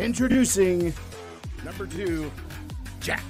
Introducing number 2, Jack.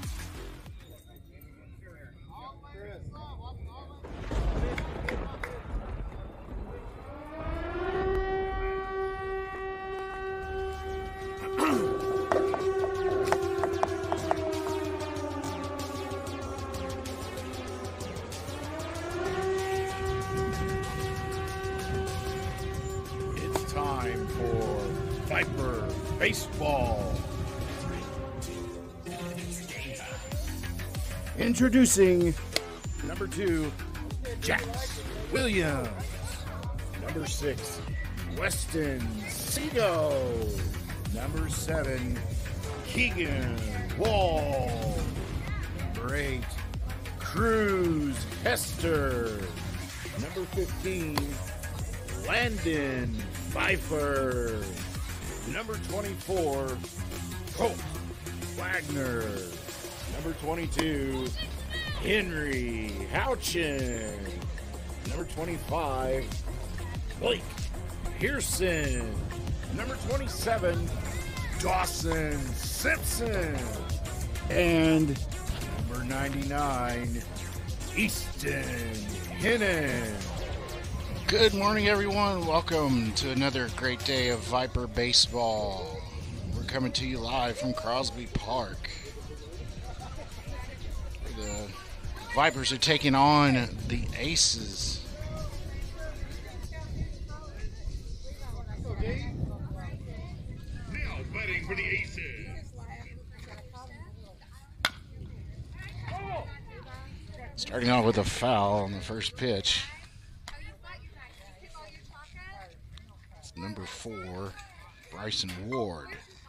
It's time for Viper Baseball. Introducing number 2, Jack Williams. Number 6, Weston Seago. Number 7, Keegan Wall. Number 8, Cruz Hester. Number 15, Landon Pfeiffer. Number 24, Colt Wagner. Number 22, Henry Houchin. Number 25, Blake Pearson. Number 27, Dawson Simpson. And number 99, Easton Henon. Good morning, everyone. Welcome to another great day of Viper Baseball. We're coming to you live from Crosby Park. The Vipers are taking on the Aces. Now batting for the Aces. Starting off with a foul on the first pitch. It's number 4, Bryson Ward.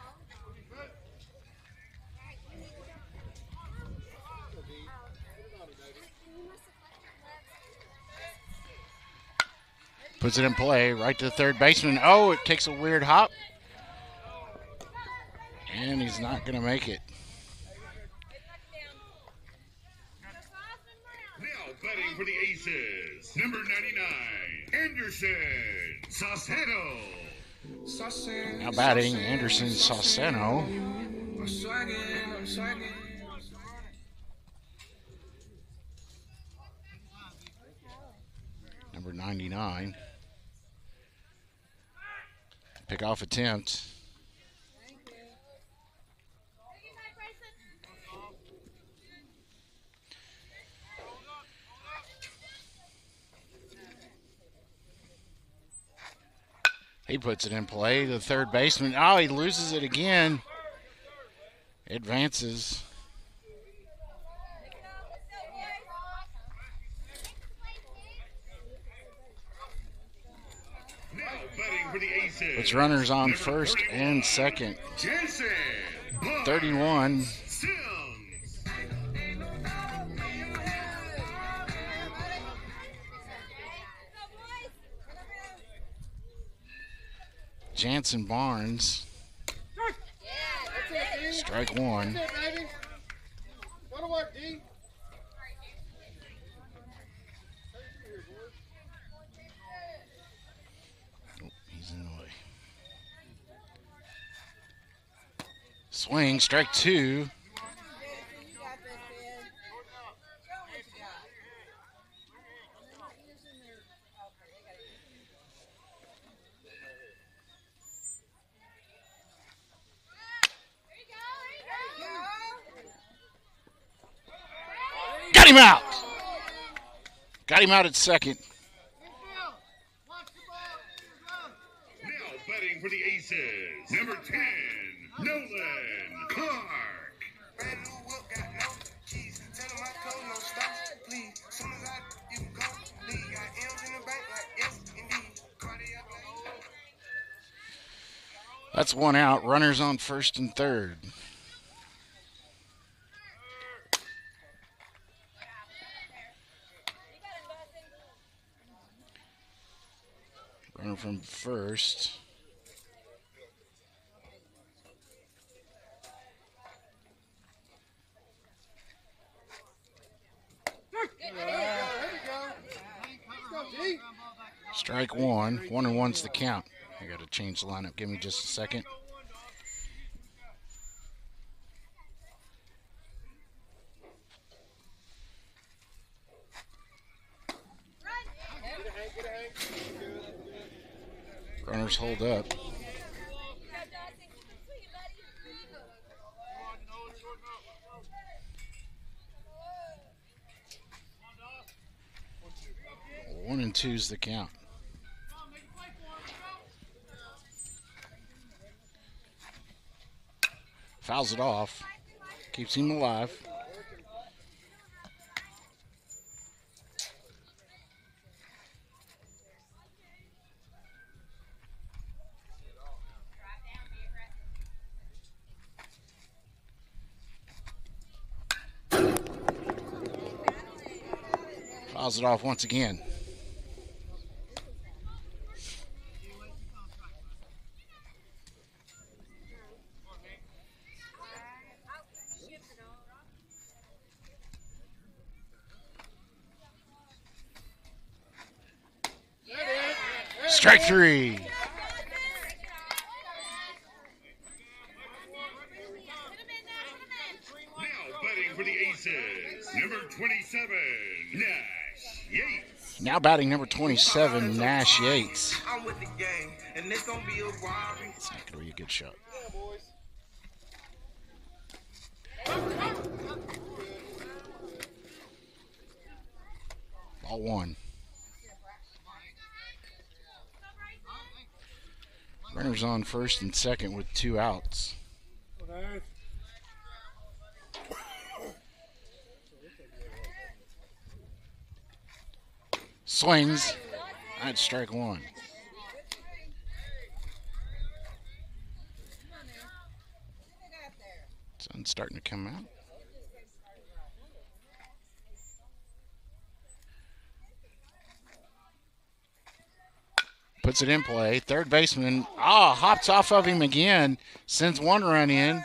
Puts it in play, right to the third baseman. Oh, it takes a weird hop. And he's not going to make it. Now batting for the Aces. Number 99, Anderson Saucedo. Now batting, Anderson Saucedo. Number 99. Pickoff attempt. He puts it in play. The third baseman. Oh, he loses it again. Advances. Now batting for the Aces. Puts runners on first and second. Jensen 31. Sims. Jansen Barnes. Strike 1. Oh, he's in the way. Swing, strike 2. Got him out. Got him out at second. Now batting for the Aces. Number 10, Nolan Clark. That's one out. Runners on first and third. Runner from first. Strike 1. 1-1's the count. I got to change the lineup. Give me just a second. Runners hold up. One and two's the count. Fouls it off. Keeps him alive. Fouls it off once again. Strike three. Now batting for the Aces, number 27, Nash Yates. Now batting number 27, Nash Yates. I'm with the game, and it's gonna be a robbery. It's not going to be a good shot. Ball one. Runners on first and second with 2 outs. Swings. That's strike one. Sun's starting to come out. Puts it in play. Third baseman, hops off of him again. Sends one run in.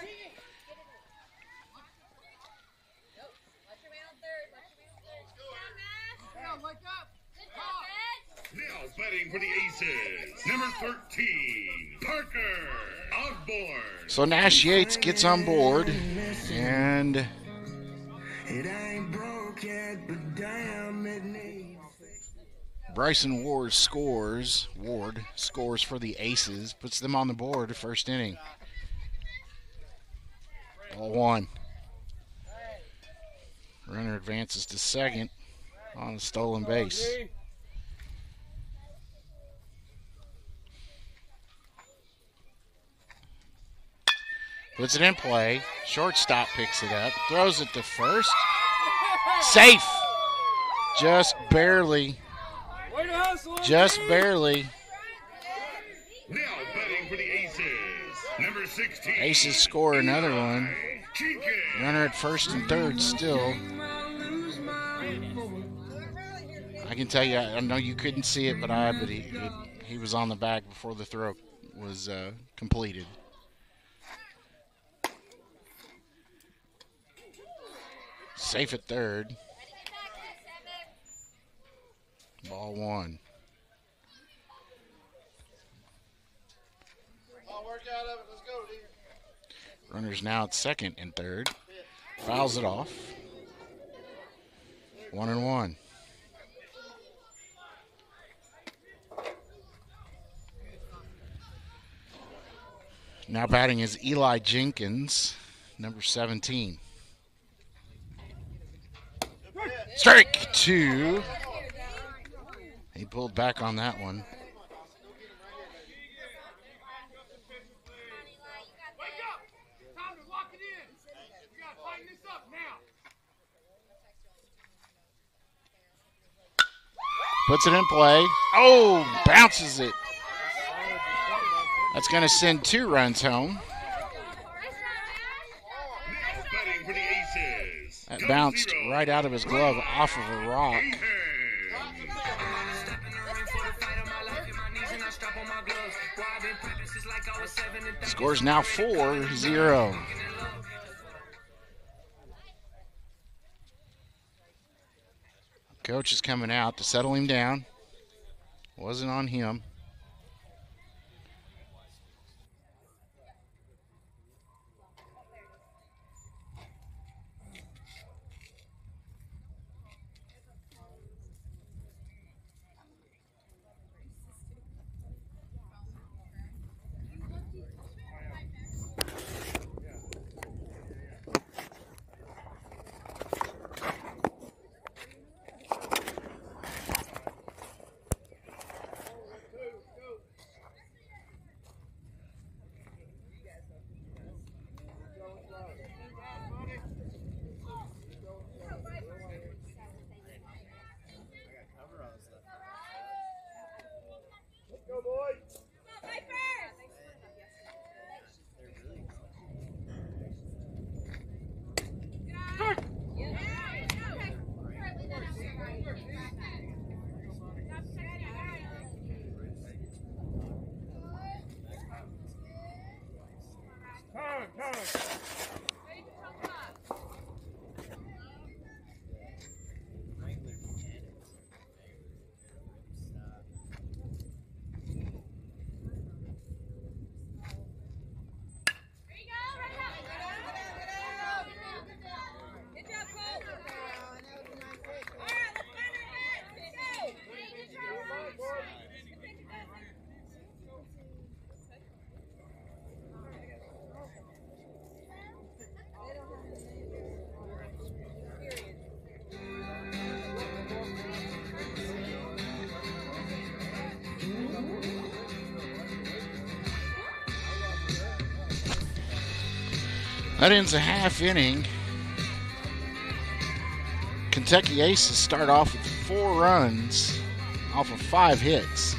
Now batting for the Aces, number 13, Parker Osborne. So Nash Yates gets on board, and It ain't broke yet, but damn it needs. Bryson Ward scores. Ward scores for the Aces, puts them on the board first inning. Ball one. Runner advances to second on a stolen base. Puts it in play. Shortstop picks it up. Throws it to first. Safe. Just barely. Just barely. Now batting for the Aces, number 16. Aces score another one. Jenkins. Runner at first and third still. I can tell you, I know you couldn't see it, but he was on the back before the throw was completed. Safe at third. Ball one. Runners now at second and third. Fouls it off. 1-1. Now batting is Eli Jenkins, number 17. Strike two. He pulled back on that one. Puts it in play. Oh, bounces it. That's going to send 2 runs home. Batting for the Aces, That bounced right out of his glove off of a rock. Score's now 4-0. Coach is coming out to settle him down. Wasn't on him. That ends a half inning. Kentucky Aces start off with 4 runs off of 5 hits.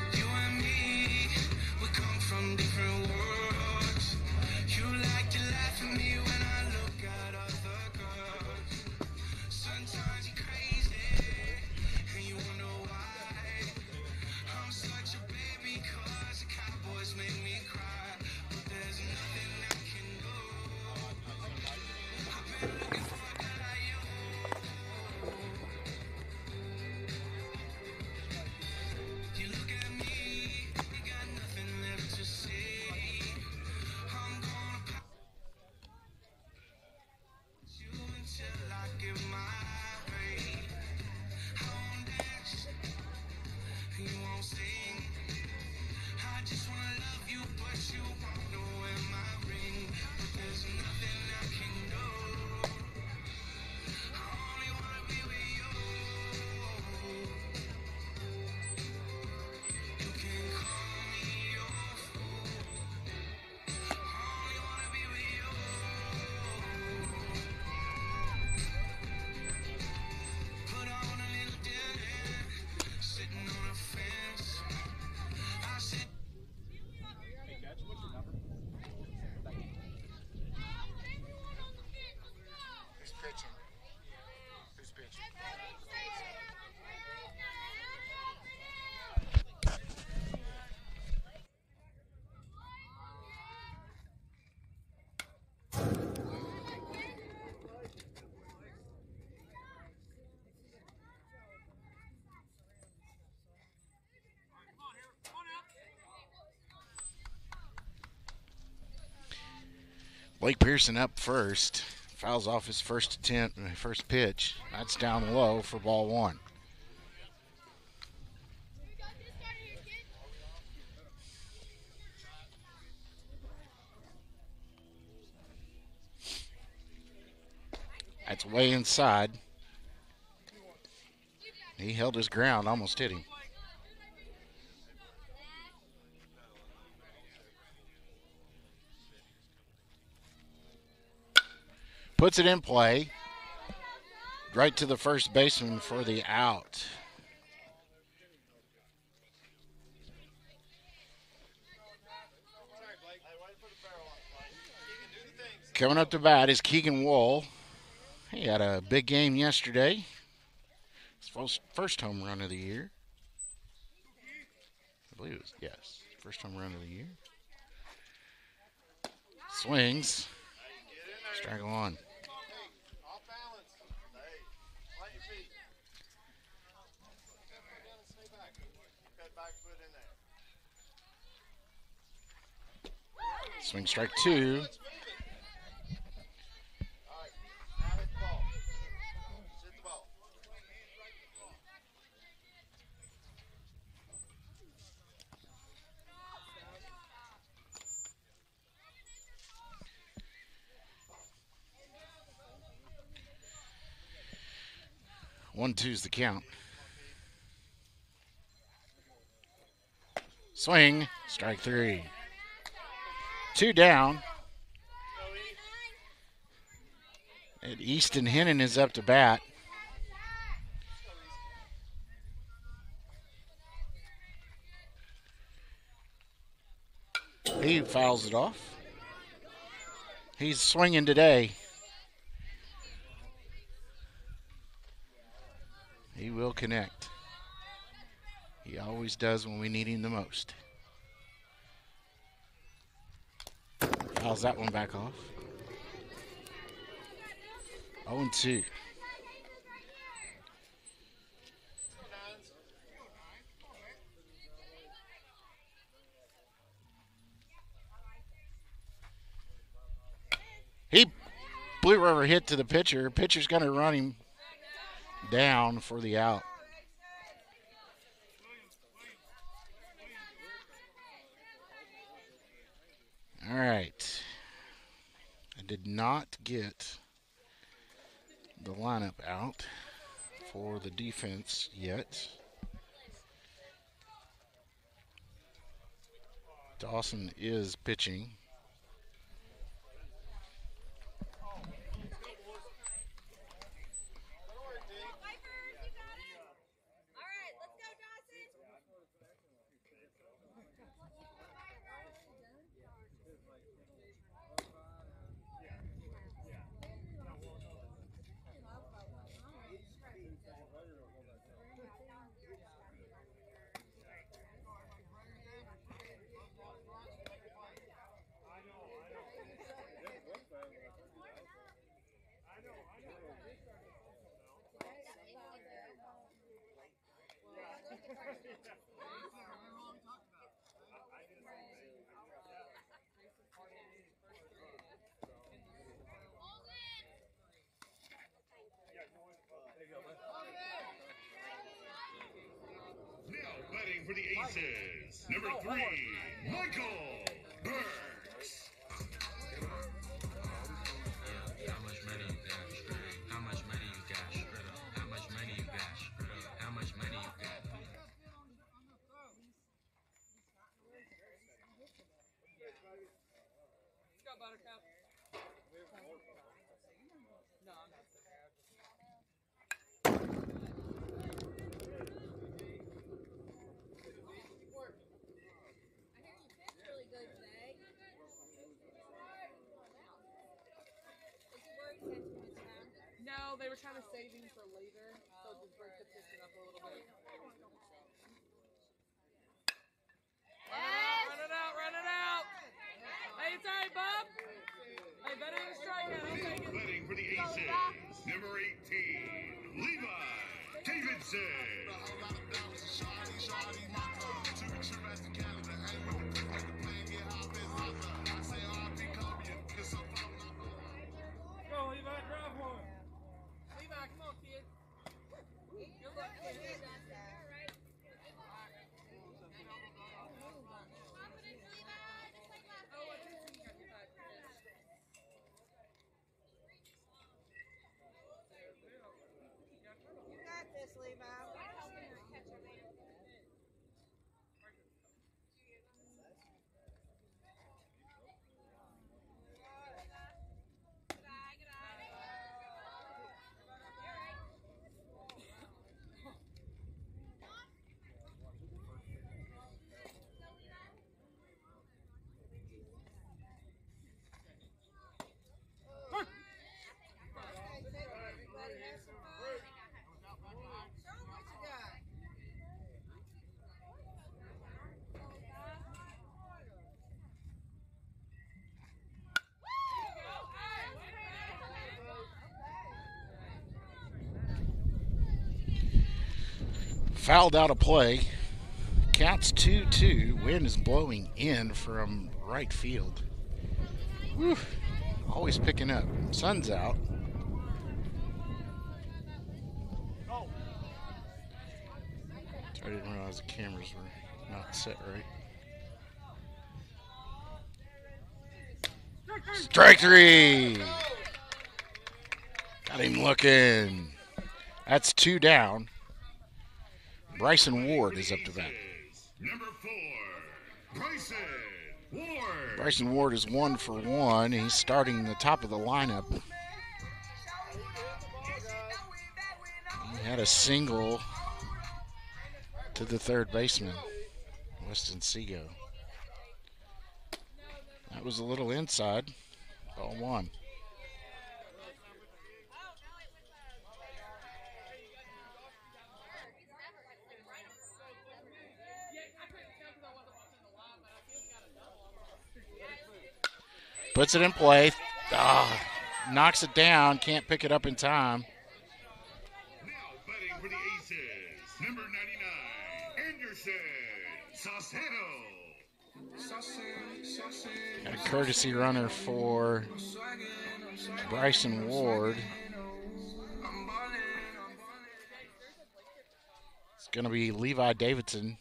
Blake Pearson up first. Fouls off his first attempt, first pitch. That's down low for ball 1. That's way inside. He held his ground, almost hit him. Puts it in play. Right to the first baseman for the out. Coming up to bat is Keegan Wool. He had a big game yesterday. His first home run of the year. I believe it was, yes, first home run of the year. Swings. Strike 1. Swing strike 2. One, two's the count. Swing, strike 3. 2 down. And Easton Henon is up to bat. He fouls it off. He's swinging today. He will connect. He always does when we need him the most. Fouls that one back off. 0-2. He Blue River hit to the pitcher. Pitcher's going to run him down for the out. All right. I did not get the lineup out for the defense yet. Dawson is pitching. Now batting for the Aces, number 3, Michael Burks. How much money you got? How much money you got? How much money you got? How much money you got? Go, Buttercup. No, I'm not so bad. I hear you pitched really good today. Is he worried he had too much time? No, they were trying to save him for later, so just break the piston up a little bit. Run it out, run it out. Hey, it's all right, Bob. Hey, better than a strikeout. I'll take it. Batting for the Aces, number 18, Levi Davidson. Go, Levi, drive one. Levi, come on, kid. Good luck, kid. Oh, I did see you got your back. You got this, Levi. Everybody have some fun. Show 'em what you got. Fouled out of play. Counts 2-2. Wind is blowing in from right field. Whew. Always picking up. Sun's out. I didn't realize the cameras were not set right. Strike 3. Got him looking. That's 2 down. Bryson Ward is up to bat. Number 4, Bryson Ward. Bryson Ward is 1 for 1. He's starting the top of the lineup. He had a single to the third baseman, Weston Seago. That was a little inside. Ball 1. Puts it in play. Knocks it down. Can't pick it up in time. Now batting for the Aces, number 99, Anderson Saucedo. Got a courtesy runner for Bryson Ward. It's going to be Levi Davidson.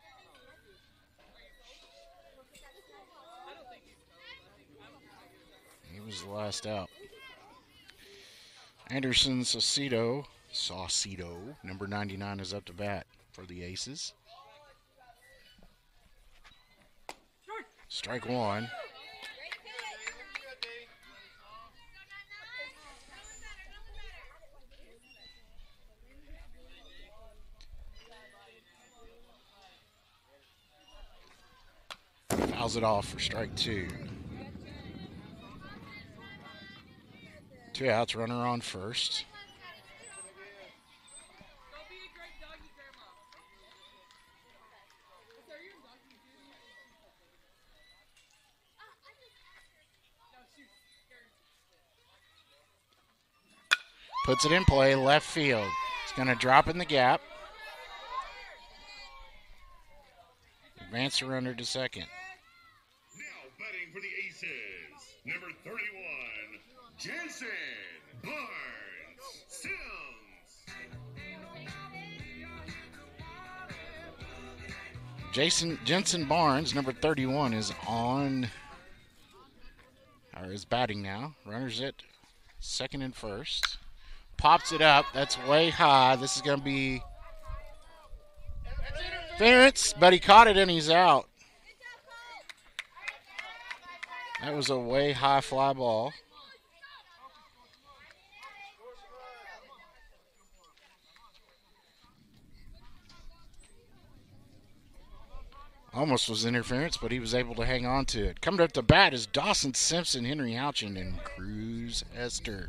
He was the last out. Anderson Saucedo, number 99, is up to bat for the Aces. Strike 1. Fouls it off for strike 2. 2 outs, runner on first. Puts it in play, left field. It's going to drop in the gap. Advance the runner to second. Now batting for the Aces, number 31, Jensen Barnes Sims. Jensen Barnes, number 31, is on, or is batting now. Runners at second and first. Pops it up. That's way high. This is going to be interference, but he caught it and he's out. That was a way high fly ball. Almost was interference, but he was able to hang on to it. Coming up to bat is Dawson Simpson, Henry Houchin, and Cruz Esther.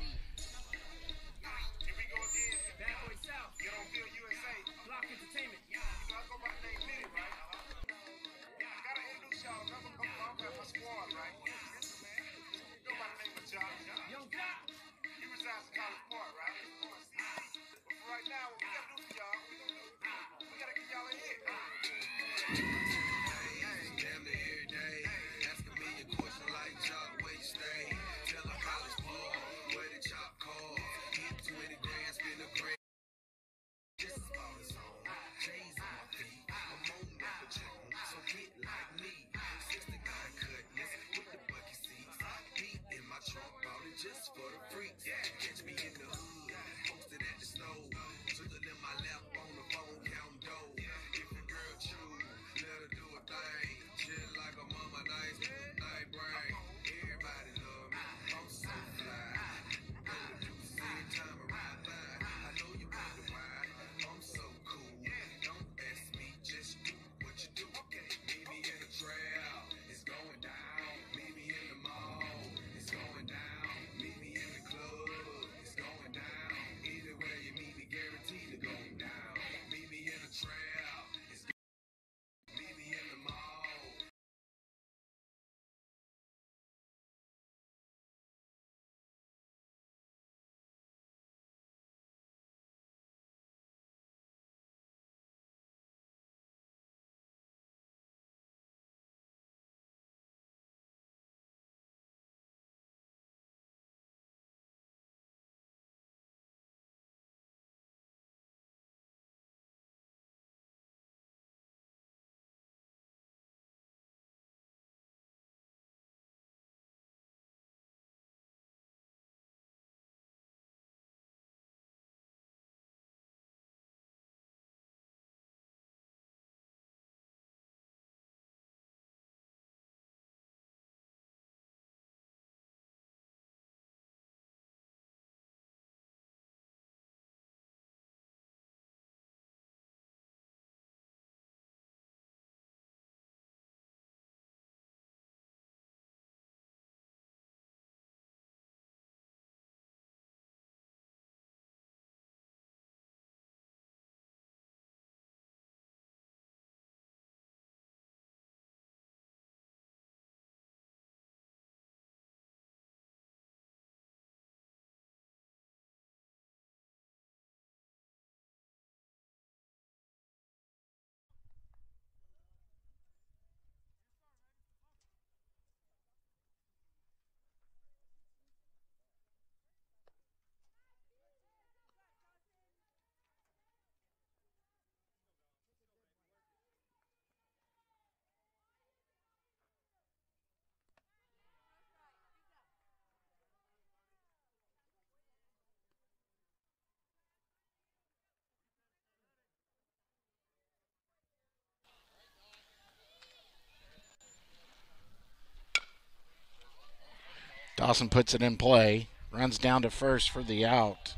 Dawson puts it in play. Runs down to first for the out.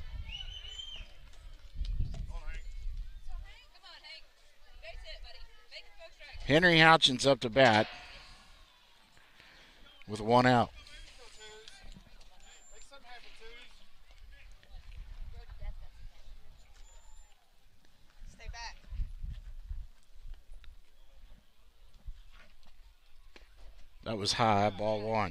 Henry Houchin's up to bat with one out. That was high, ball one.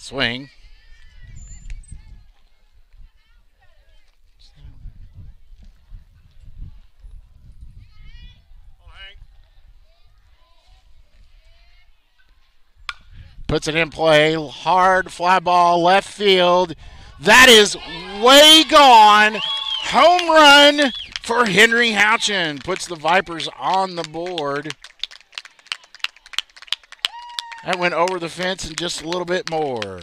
Swing. Puts it in play. Hard fly ball left field. That is way gone. Home run for Henry Houchin. Puts the Vipers on the board. That went over the fence and just a little bit more.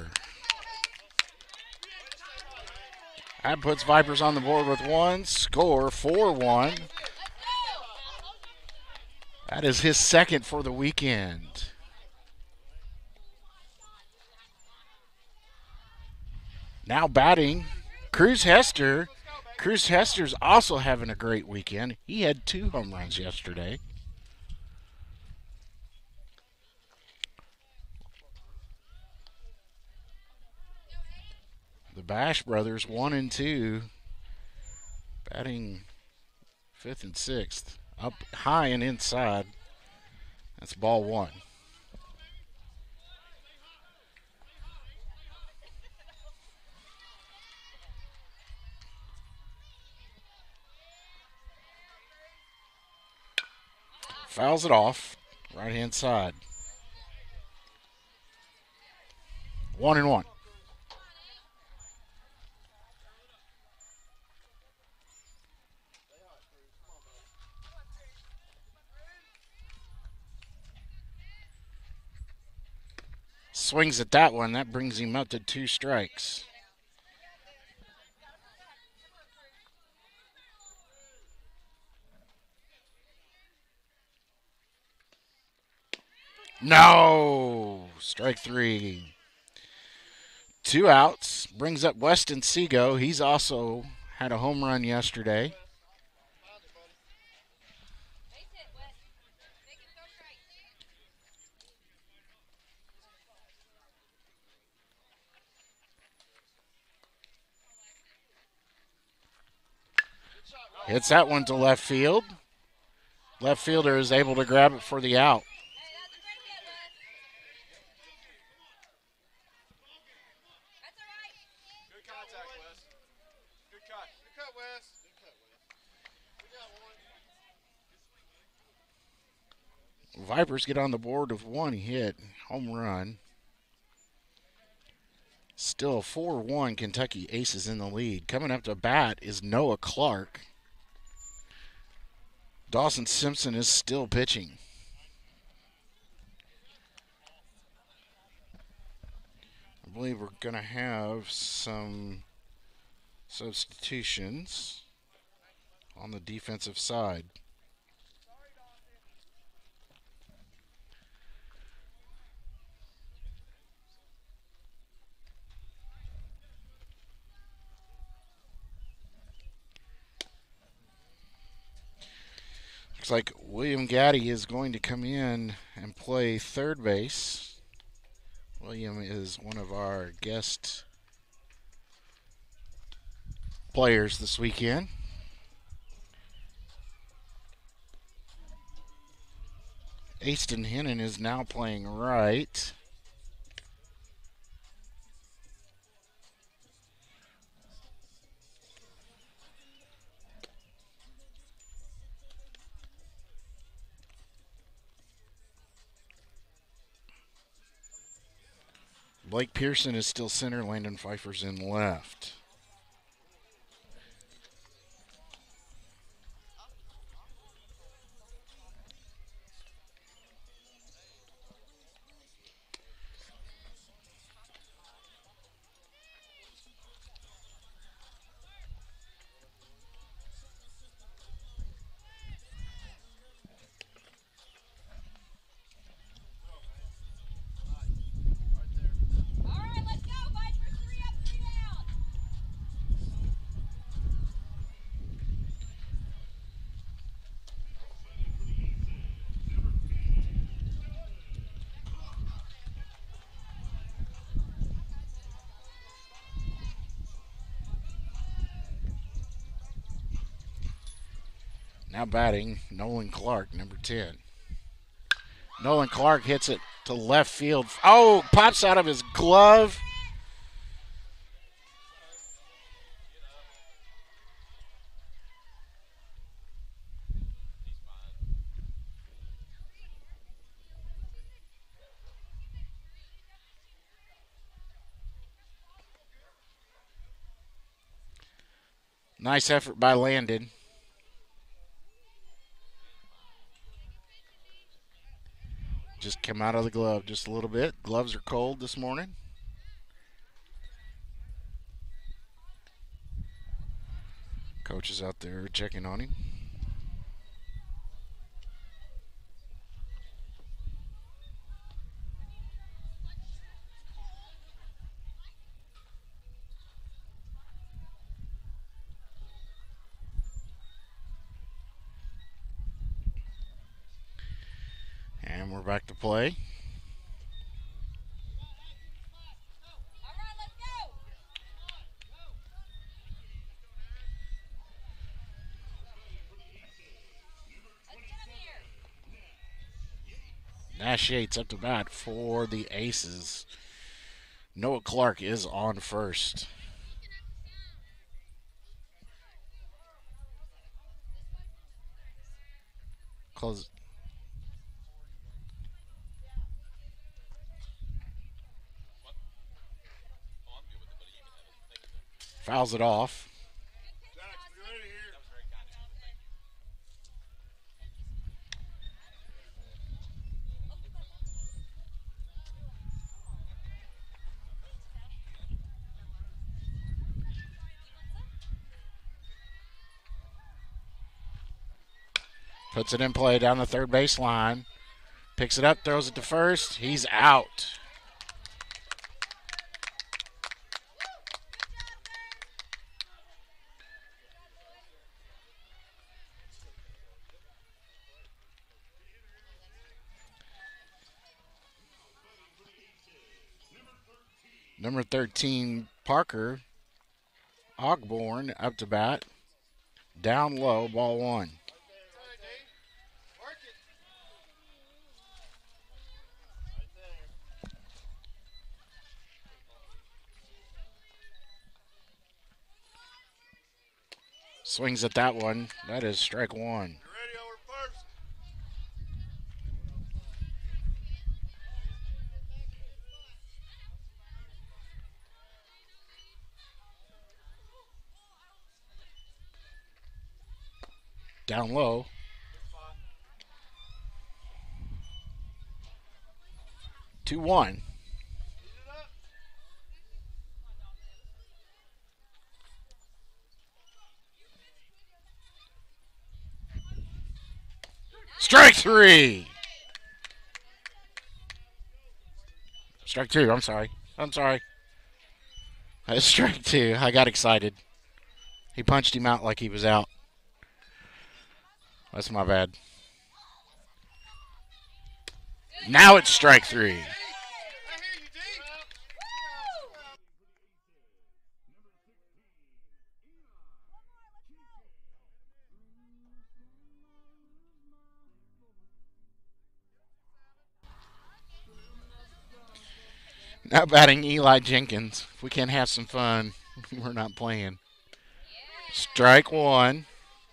That puts Vipers on the board with one. Score 4-1. That is his second for the weekend. Now batting, Cruz Hester. Cruz Hester's also having a great weekend. He had 2 home runs yesterday. The Bash brothers, 1 and 2, batting 5th and 6th, up high and inside. That's ball 1. Fouls it off, right hand side. 1-1. Swings at that one. That brings him up to 2 strikes. No! Strike 3. 2 outs. Brings up Weston Seago. He's also had a home run yesterday. Hits that one to left field. Left fielder is able to grab it for the out. Vipers get on the board with 1 hit, home run. Still 4-1 Kentucky Aces in the lead. Coming up to bat is Noah Clark. Dawson Simpson is still pitching. I believe we're going to have some substitutions on the defensive side. Looks like William Gaddy is going to come in and play third base. William is one of our guest players this weekend. Aston Henon is now playing right. Blake Pearson is still center. Landon Pfeiffer's in left. Now batting, Nolan Clark, number 10. Nolan Clark hits it to left field. Oh, pops out of his glove. Nice effort by Landon. Just come out of the glove just a little bit. Gloves are cold this morning. Coach is out there checking on him. And we're back to play. Nash Yates up to bat for the Aces. Noah Clark is on first. Close. Fouls it off. Puts it in play down the third base line. Picks it up, throws it to first. He's out. Number 13, Parker Ogborn up to bat. Down low, ball one. Swings at that one. That is strike one. Down low. Two one. Strike three. Strike two. I'm sorry. That's strike two. I got excited. He punched him out like he was out. That's my bad. Now it's strike three. Now batting Eli Jenkins. If we can't have some fun, we're not playing. Strike one.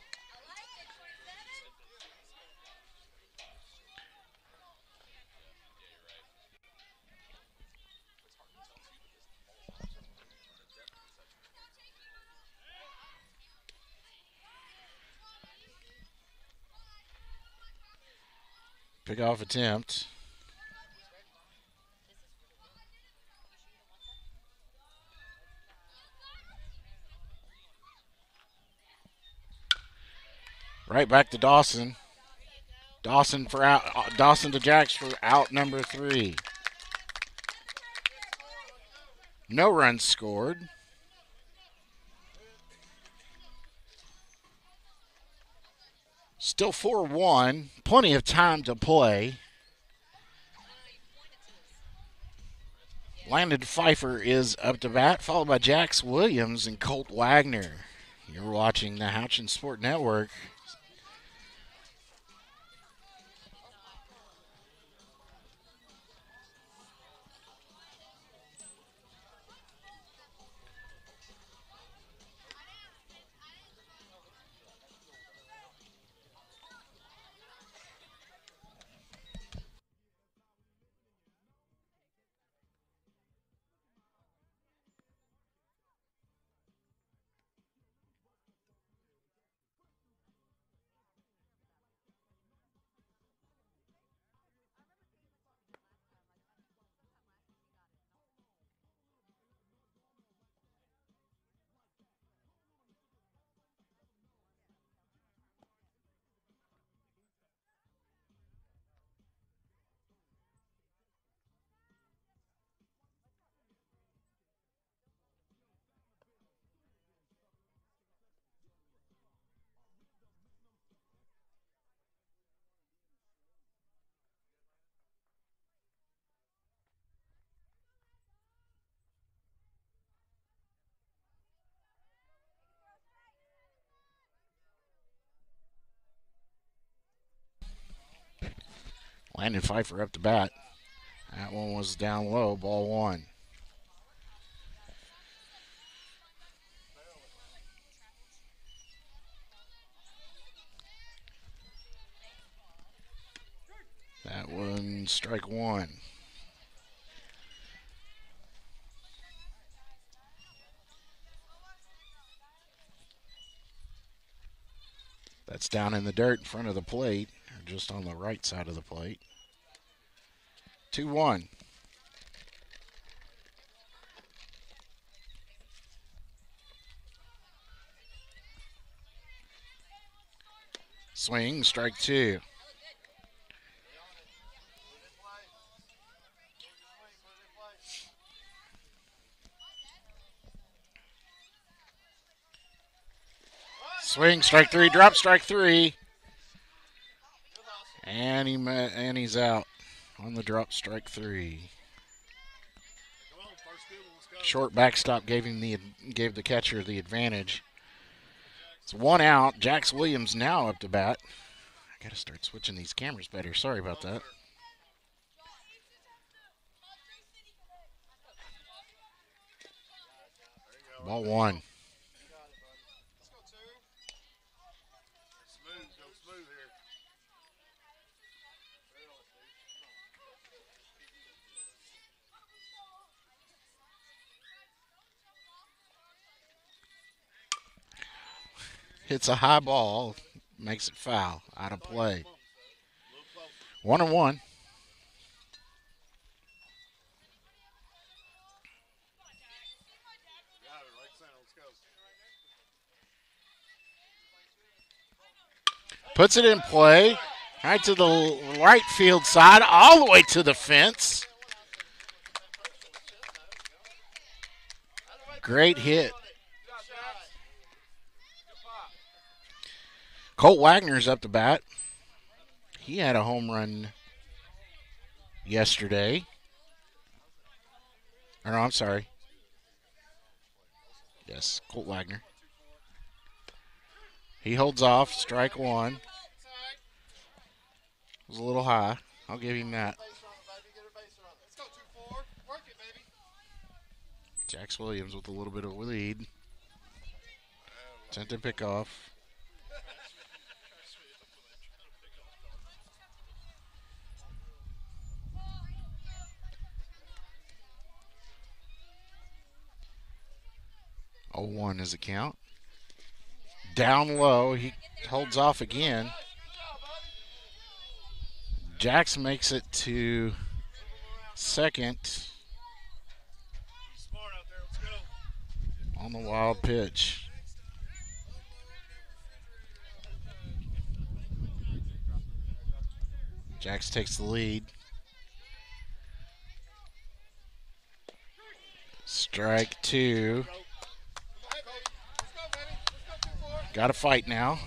Pick-off attempt. Right back to Dawson. Dawson to Jacks for out number 3. No runs scored. Still 4-1. Plenty of time to play. Landon Pfeiffer is up to bat, followed by Jax Williams and Colt Wagner. You're watching the Houchin Sport Network. Landon Pfeiffer up to bat. That one was down low, ball one. That one, strike one. That's down in the dirt in front of the plate, or just on the right side of the plate. 2-1. Swing, strike two. Swing, strike three, drop, strike three. And he's out on the drop, strike three. Short backstop gave the catcher the advantage. It's one out. Jax Williams now up to bat. I gotta start switching these cameras better. Sorry about that. Ball one. Hits a high ball, makes it foul, out of play. 1-1. Puts it in play, right to the right field side, all the way to the fence. Great hit. Colt Wagner's up to bat. He had a home run yesterday. Or no, I'm sorry. Yes, Colt Wagner. He holds off, strike one. It was a little high. I'll give him that. Jax Williams with a little bit of a lead. Sent to pick off. Oh, 1 is the count. Down low, he holds off again. Jax makes it to second on the wild pitch. Jax takes the lead. Strike two. Got to fight now.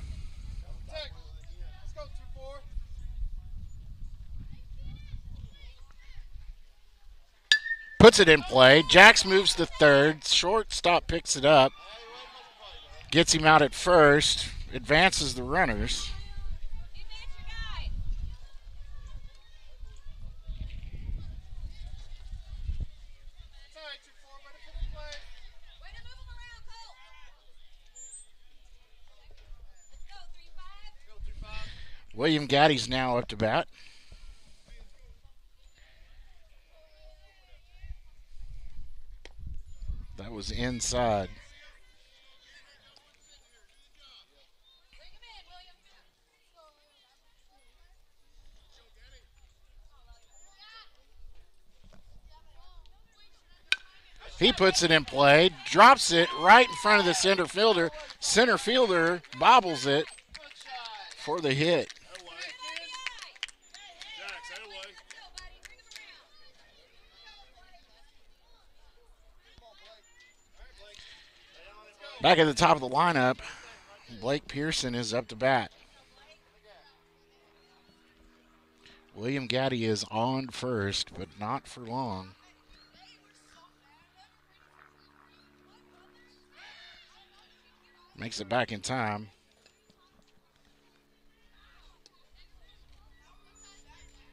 Puts it in play. Jax moves to third. Shortstop picks it up. Gets him out at first. Advances the runners. William Gaddy's now up to bat. That was inside. He puts it in play, drops it right in front of the center fielder. Center fielder bobbles it for the hit. Back at the top of the lineup, Blake Pearson is up to bat. William Gaddy is on first, but not for long. Makes it back in time.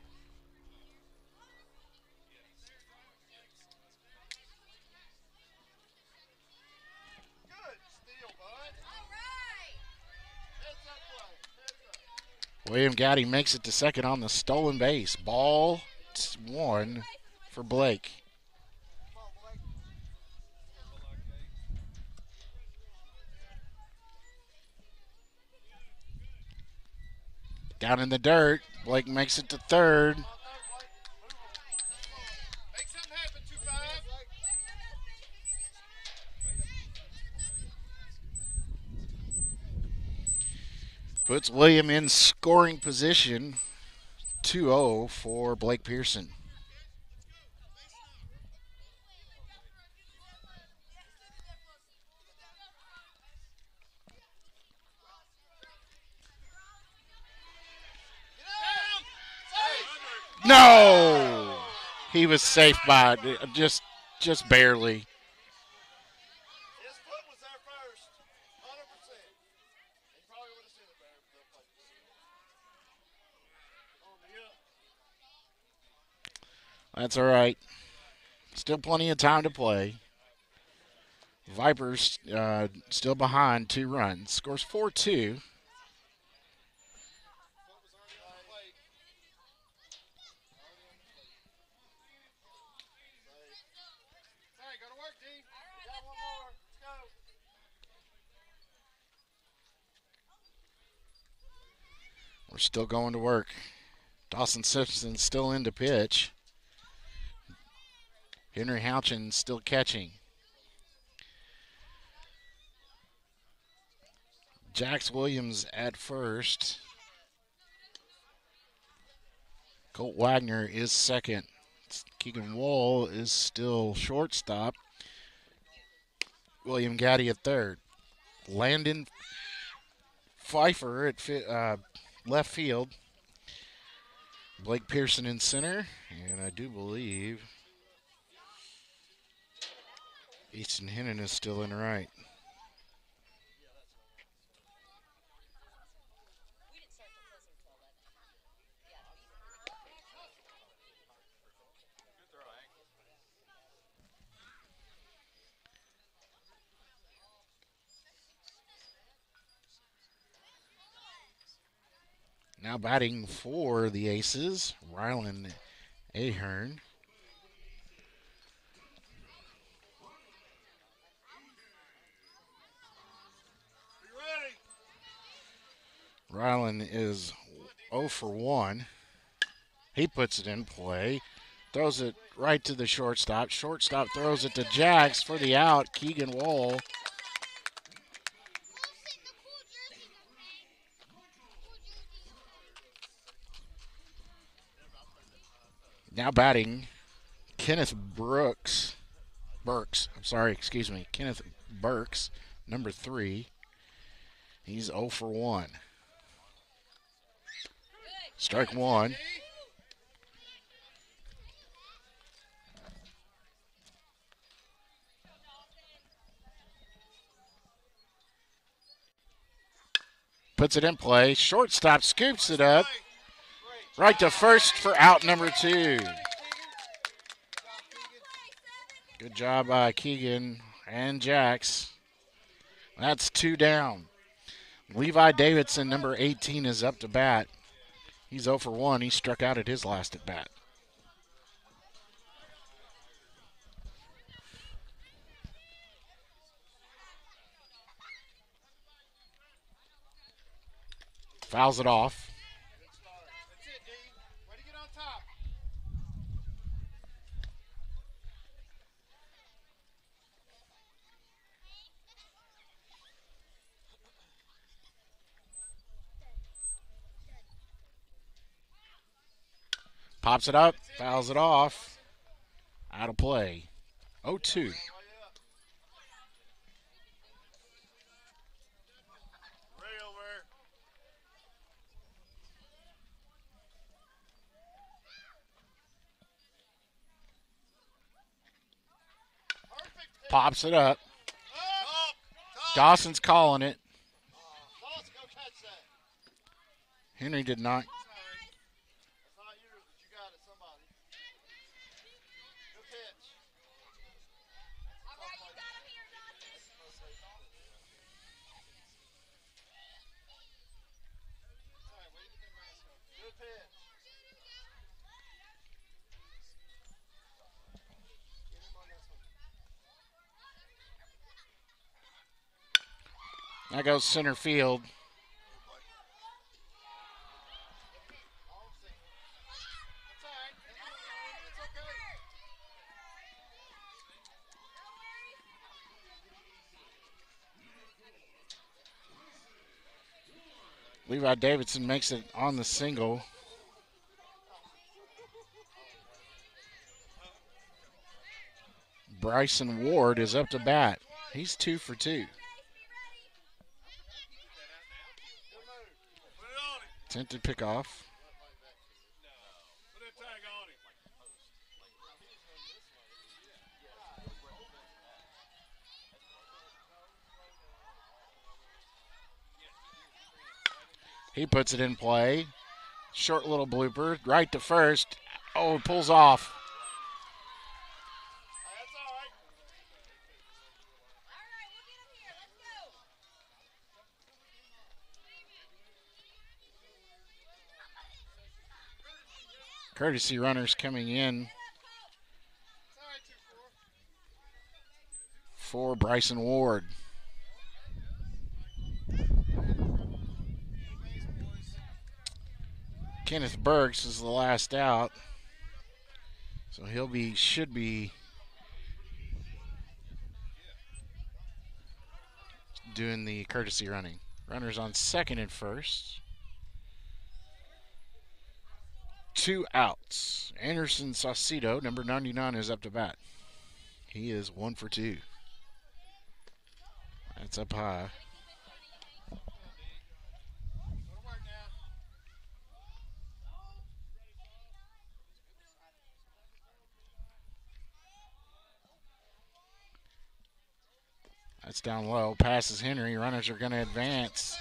William Gaddy makes it to second on the stolen base. Ball one for Blake. Down in the dirt. Blake makes it to third. Puts William in scoring position. 2-0 for Blake Pearson. No! He was safe by just barely. His foot was there first, 100%. He probably would have seen it better. That's all right. Still plenty of time to play. Vipers still behind 2 runs. Scores 4-2. We're still going to work. Dawson Simpson still in to pitch. Henry Houchin still catching. Jax Williams at first. Colt Wagner is second. Keegan Wall is still shortstop. William Gaddy at third. Landon Pfeiffer at left field. Blake Pearson in center. And I do believe Easton Henon is still in right. Now batting for the Aces, Rylan Ahern. Rylan is 0 for 1. He puts it in play. Throws it right to the shortstop. Shortstop throws it to Jax for the out. Keegan Wall. Now batting, Kenneth Burks, number 3. He's 0 for 1. Strike one. Puts it in play. Shortstop scoops it up. Right to first for out number 2. Good job by Keegan and Jax. That's 2 down. Levi Davidson, number 18, is up to bat. He's 0 for 1. He struck out at his last at bat. Fouls it off. That's it, D. Way to get on top. Pops it up, fouls it off. Out of play. 0-2. Pops it up. Dawson's calling it. Henry did not. That goes center field. Levi Davidson makes it on the single. Bryson Ward is up to bat. He's 2 for 2. Attempted pickoff. He puts it in play. Short little blooper. Right to first. Oh, pulls off. Courtesy runners coming in for Bryson Ward. Kenneth Burks is the last out, so should be doing the courtesy running. Runners on second and first. 2 outs. Anderson Saucedo, number 99, is up to bat. He is 1 for 2. That's up high. That's down low. Passes Henry. Runners are going to advance.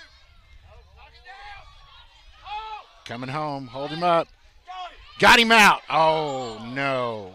Coming home. Hold him up. Got him out. Oh, no.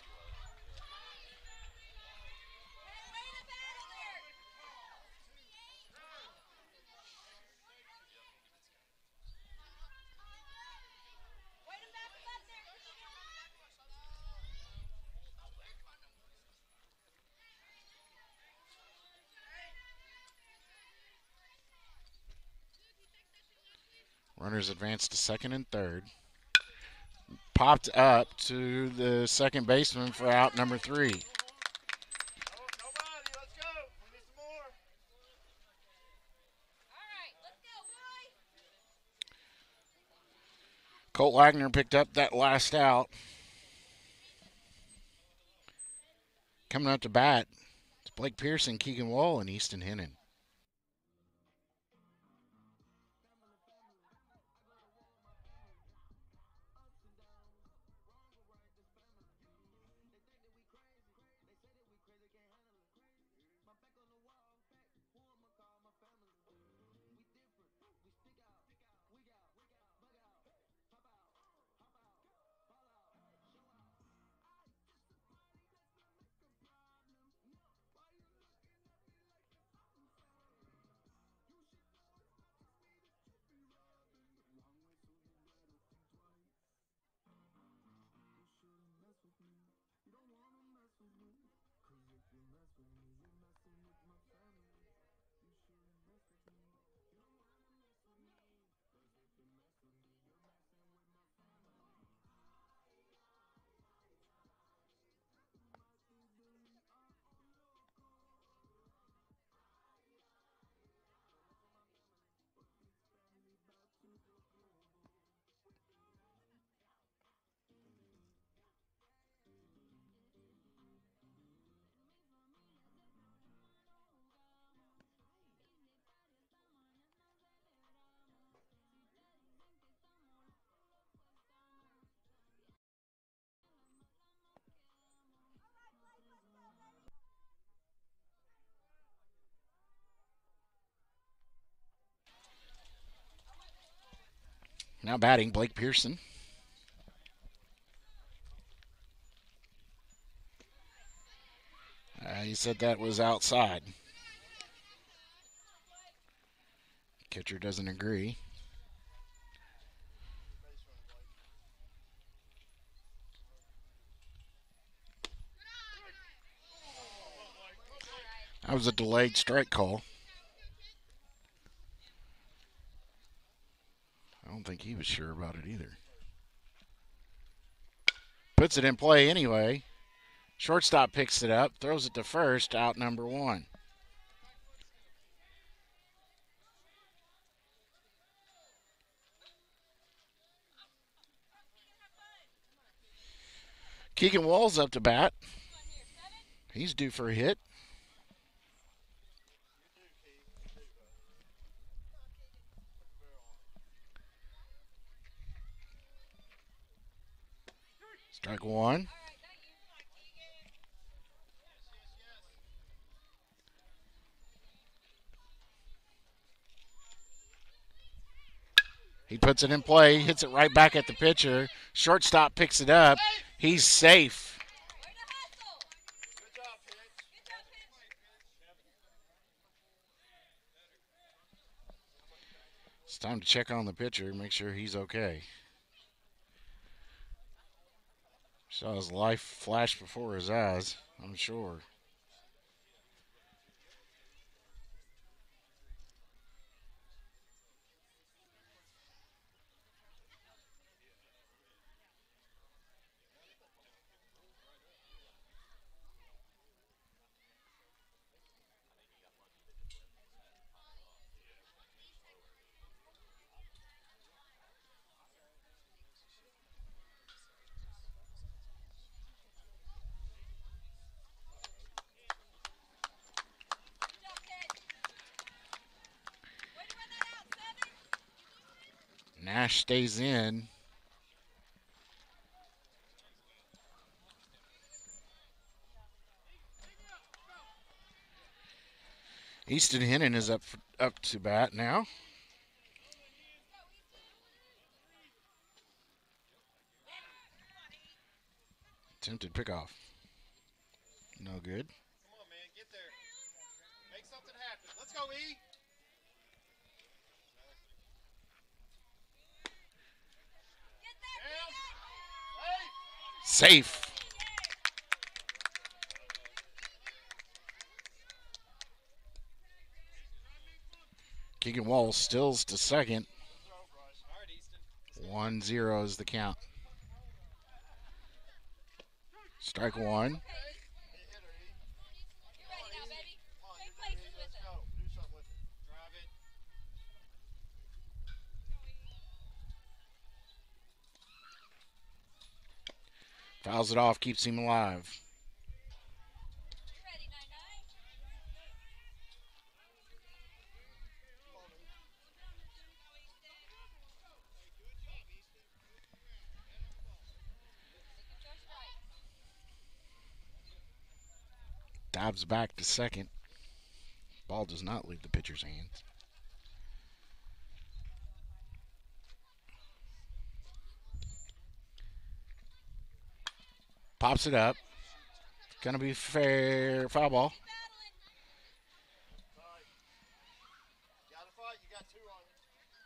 Runners advance to second and third. Popped up to the second baseman for out number 3. Nobody, let's go. We need some more. Colt Wagner picked up that last out. Coming up to bat, it's Blake Pearson, Keegan Wall, and Easton Henon. Now batting, Blake Pearson. He said that was outside. Catcher doesn't agree. That was a delayed strike call. think he was sure about it either. Puts it in play anyway. Shortstop picks it up, throws it to first, out number 1. Keegan Walls up to bat. He's due for a hit. Strike 1. He puts it in play, hits it right back at the pitcher. Shortstop picks it up. He's safe. Good job, Pitch. It's time to check on the pitcher, make sure he's okay. Saw his life flash before his eyes, I'm sure. Nash stays in. Easton Henon is up to bat now. Attempted pickoff. No good. Come on, man. Get there. Make something happen. Let's go, E. Down. Hey. Safe. Keegan Walls stills to second. 1-0 is the count. Strike 1. Hit her, E. Come on, you're ready. Let's go. Do something with it. Drive it. Fouls it off, keeps him alive. Dives back to second. Ball does not leave the pitcher's hands. Pops it up. Gonna be fair. Foul ball. Gotta fight. You got 2 on you.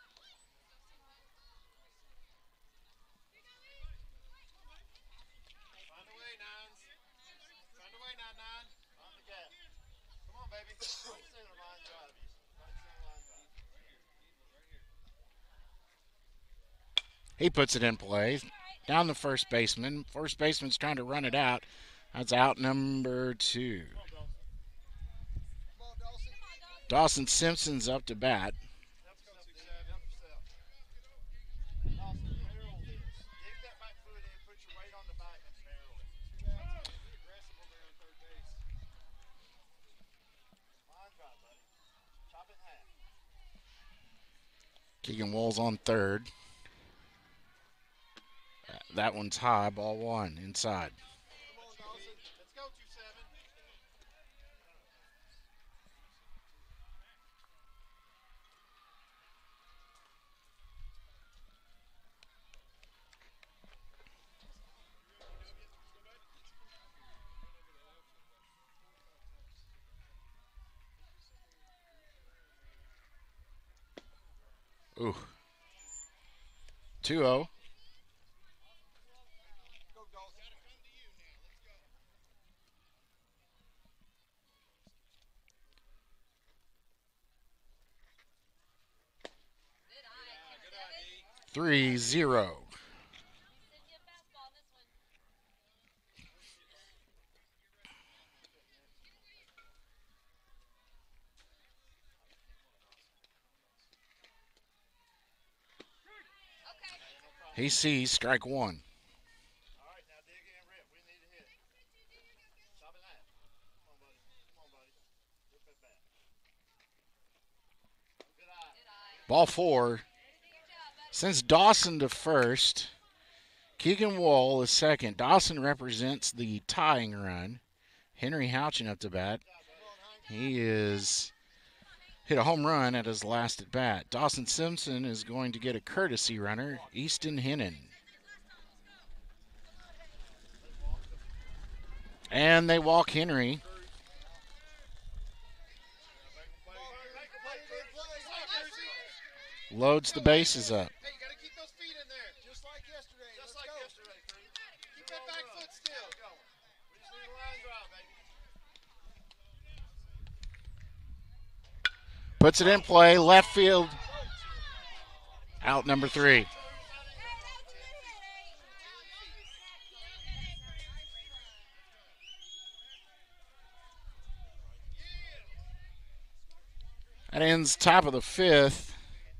Find a way, Nines. Find a way, 9-9. On the gap. Come on, baby. Right center line drive. Right center line drive. He puts it in play. Down the first baseman. First baseman's trying to run it out. That's out number 2. Come on, Dawson. Dawson Simpson's up to bat. Let's go, 2-7. Dawson, barrel this. Dig that back foot in. Put your weight on the back and barrel it. Aggressive over there on third base. Line drive, buddy. Chop it in half. Keegan Walls on third. That one's high. Ball 1 inside. Come on, Dawson. Let's go, 2-7. Ooh. 2-0. Go, Dawson. 3-0. He sees strike one. All right, now dig in, rip. We need to hit. Stop it that. Come on, buddy. Come on, buddy. Rip it back. Good eye. Ball four. Since Dawson to first, Keegan Wall is second. Dawson represents the tying run. Henry Houchin up to bat. He is hit a home run at his last at bat. Dawson Simpson is going to get a courtesy runner, Easton Henon. And they walk Henry. Loads the bases up. Hey, you got to keep those feet in there, just like yesterday. Just like yesterday, Cruz. Keep that back foot still. We just need a line drive, baby. Puts it in play, left field. Out number 3. That ends top of the 5th.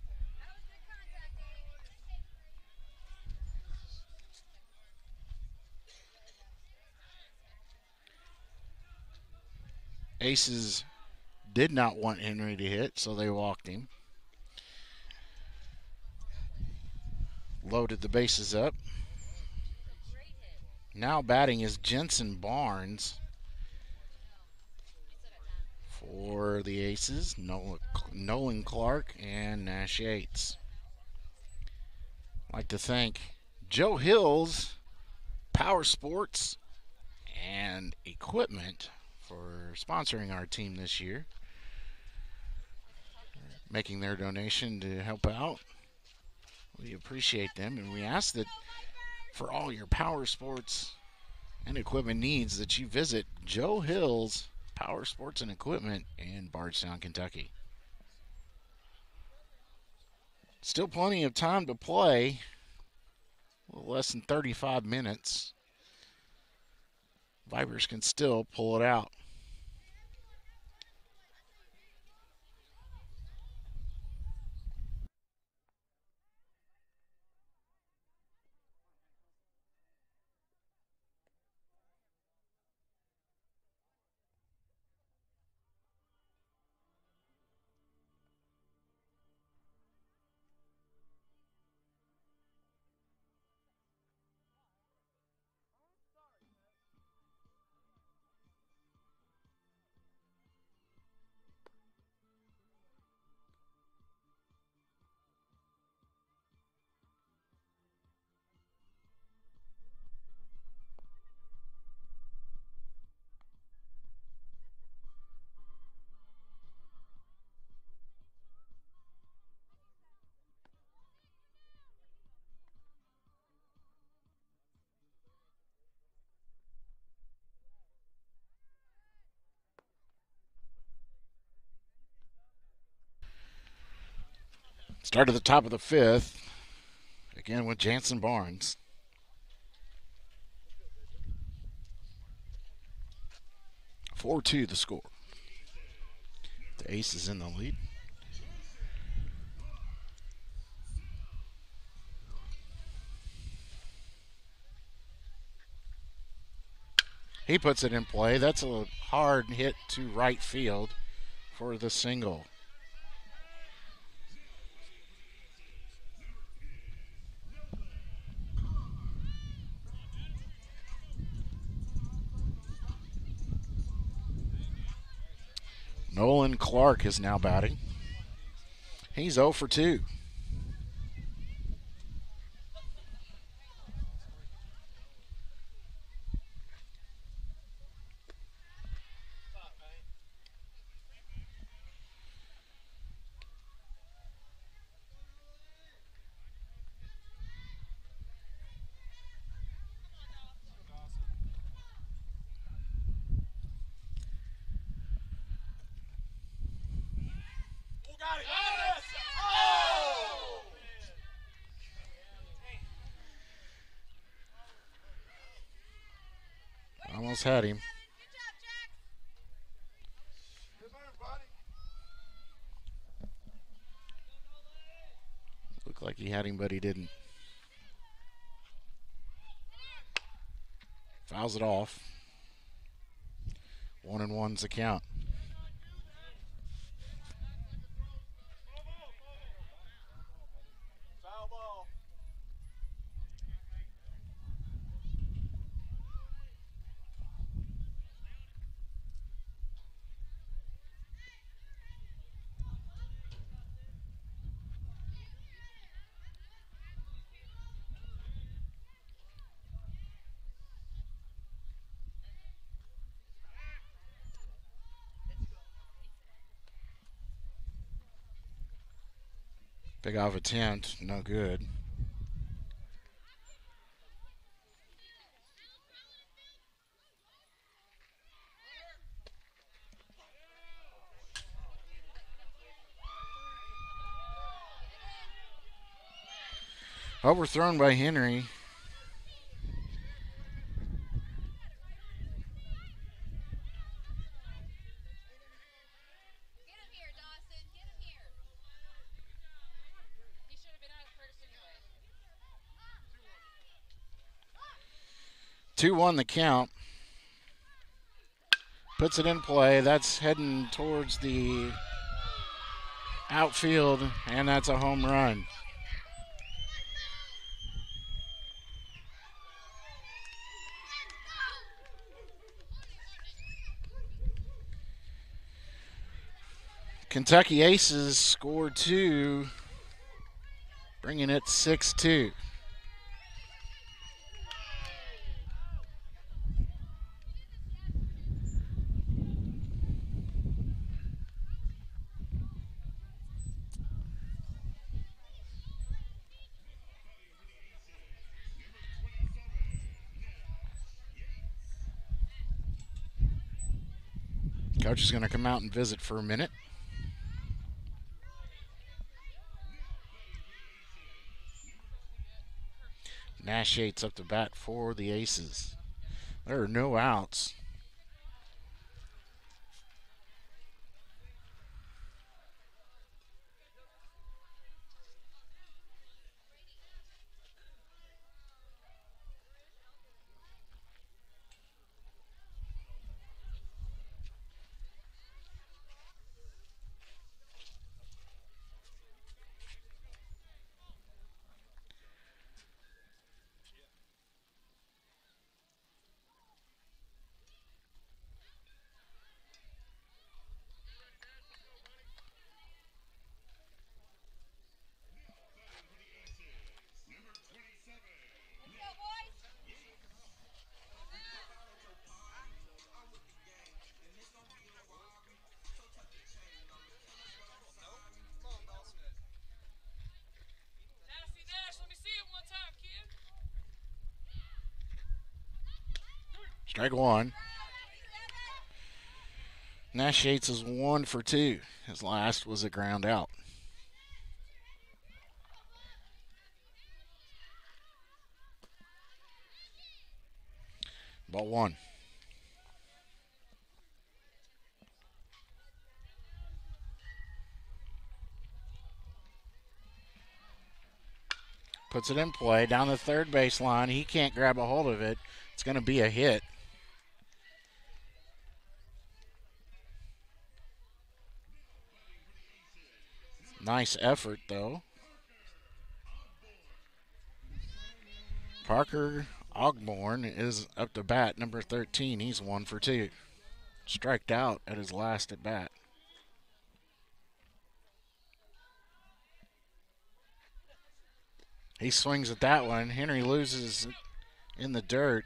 Aces did not want Henry to hit, so they walked him. Loaded the bases up. Now batting is Jensen Barnes for the Aces, Nolan Clark and Nash Yates. I'd like to thank Joe Hills, Power Sports, and Equipment for sponsoring our team this year, making their donation to help out. We appreciate them, and we ask that for all your power sports and equipment needs that you visit Joe Hills Power Sports and Equipment in Bardstown, Kentucky. Still plenty of time to play, a little less than 35 minutes. Vipers can still pull it out. Start at the top of the 5th, again with Jansen Barnes. "4-2" the score. The Ace is in the lead. He puts it in play. That's a hard hit to right field for the single. Nolan Clark is now batting. He's 0 for 2. Almost had him. Looked like he had him, but he didn't. Fouls it off. 1-1's the count. Foul ball. Big off attempt, no good. Overthrown by Henry. Get him here, Dawson. Get him here. He should have been out first anyway. 2-1 the count. Puts it in play. That's heading towards the outfield, and that's a home run. Kentucky Aces scored 2, bringing it 6-2. Coach is going to come out and visit for a minute. Nash Yates up to bat for the Aces. There are no outs. Strike one. Nash Yates is 1 for 2. His last was a ground out. Ball 1. Puts it in play down the third baseline. He can't grab a hold of it. It's going to be a hit. Nice effort, though. Parker Ogborn is up to bat, number 13. He's 1 for 2. Striked out at his last at bat. He swings at that one. Henry loses in the dirt.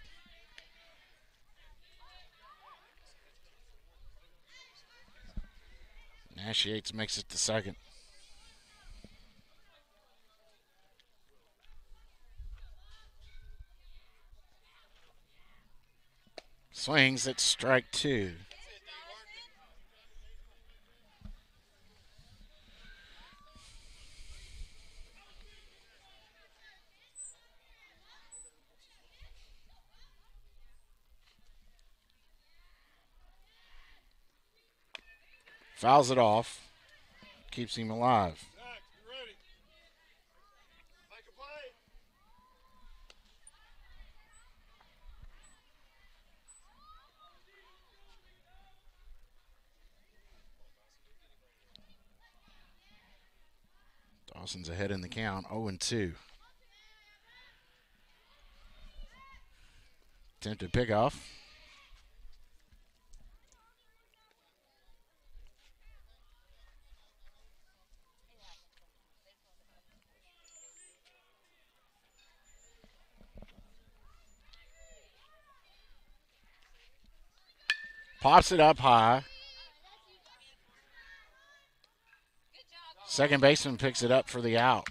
Nash Yates makes it to second. Swings at strike 2. Fouls it off. Keeps him alive. Zach, you ready? Make a play. Dawson's ahead in the count, 0-2. Attempted pickoff. Pops it up high. Second baseman picks it up for the out.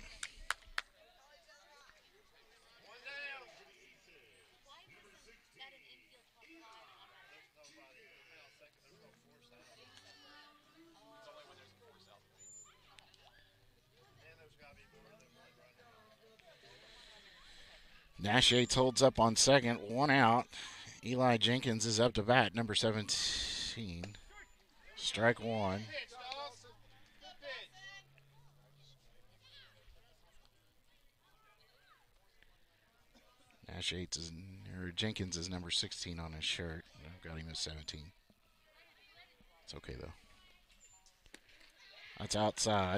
Nash Yates holds up on second, 1 out. Eli Jenkins is up to bat, number 17. Strike 1. Pitch, Dawson. Good pitch. Nash Yates is, or Jenkins is number 16 on his shirt. I've got him as 17. It's okay though. That's outside.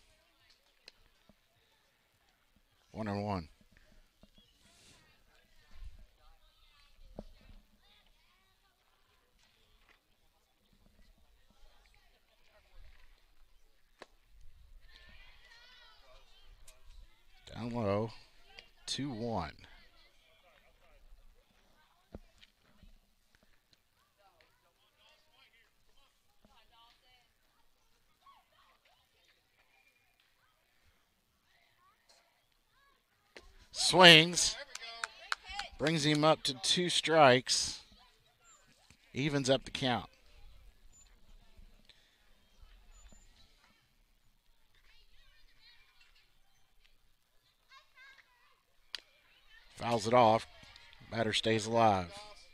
1-1. Down low, 2-1. Swings, There we go. brings him up to 2 strikes, evens up the count. Fouls it off. Batter stays alive.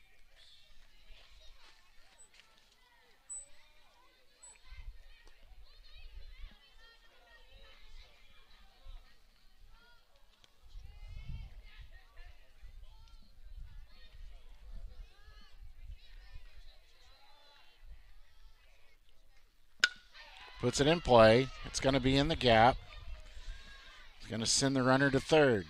Puts it in play. It's going to be in the gap. It's going to send the runner to third.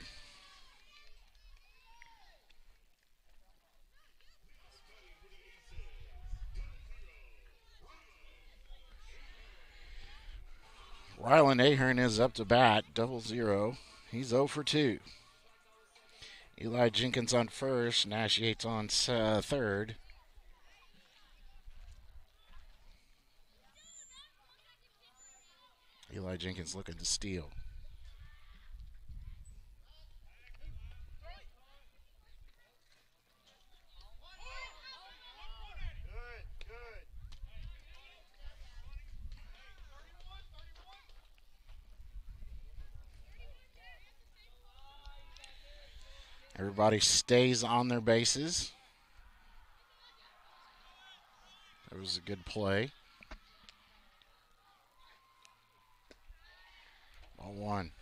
Ryland Ahern is up to bat, 0-0. He's 0 for 2. Eli Jenkins on first, Nash Yates on third. Eli Jenkins looking to steal. Good, good. Everybody stays on their bases. That was a good play. Ball 1.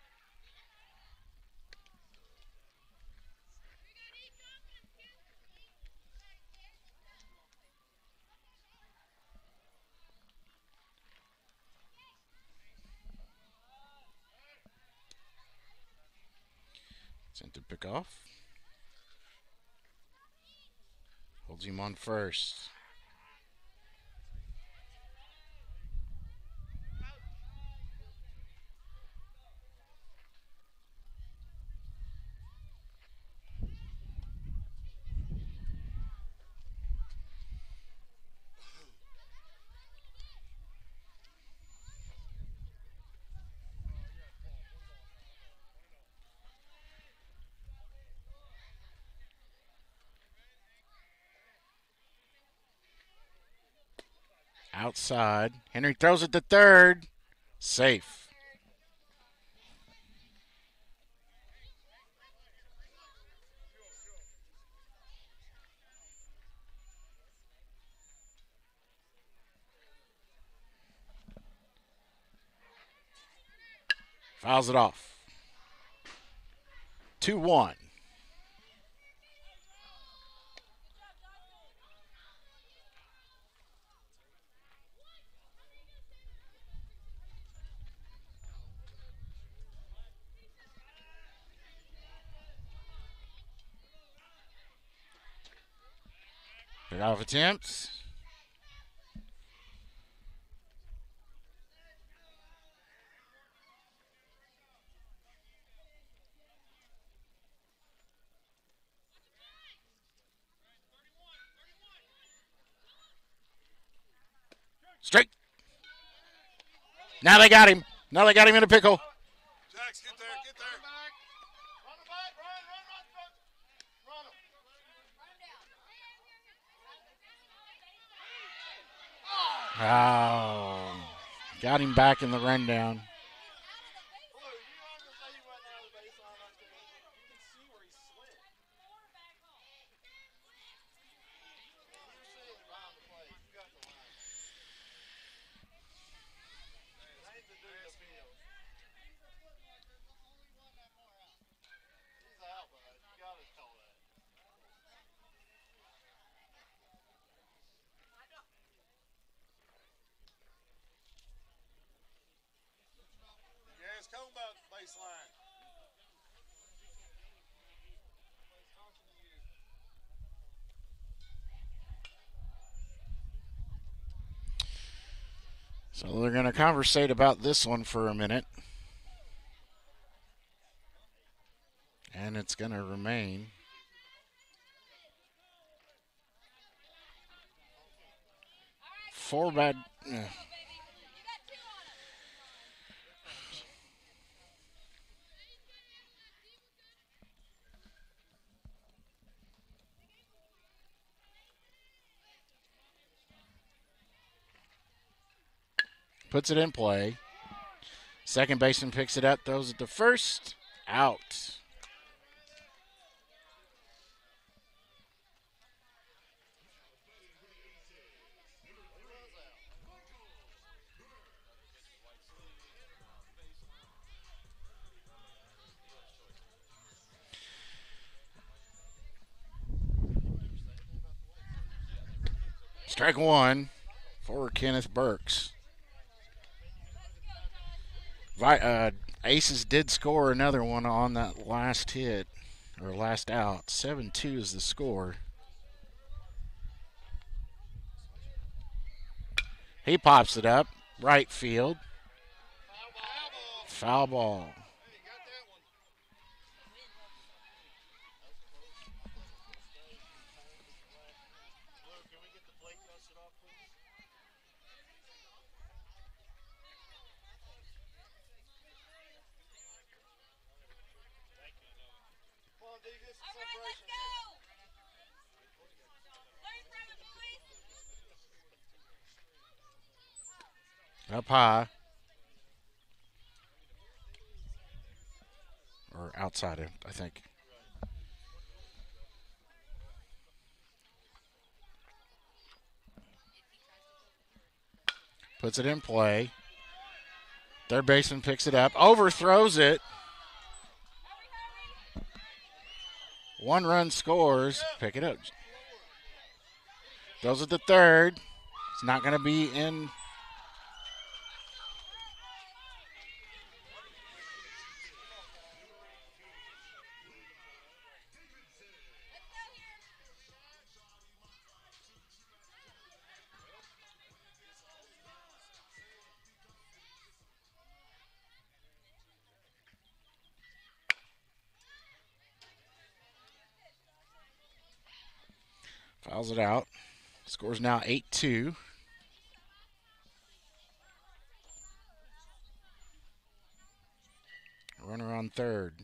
Sent to pick off. Holds him on first. Outside. Henry throws it to third. Safe. Fouls it off. 2-1. Pick off attempts. Straight. Now they got him. Now they got him in a pickle. Jax, get there, get there. Run him back, run, run, run. Oh. Got him back in the rundown. Yes, come about baseline. So they're going to conversate about this one for a minute. And it's going to remain. Four bad. Puts it in play. Second baseman picks it up, throws it to first. Out. Strike one for Kenneth Burks. Aces did score another one on that last hit, or last out. 7-2 is the score. He pops it up. Right field. Foul ball. Up high. Or outside it, I think. Puts it in play. Third baseman picks it up. Overthrows it. One run scores. Pick it up. Throws it to third. It's not going to be in. Fouls it out. Score's now 8-2. Runner on third.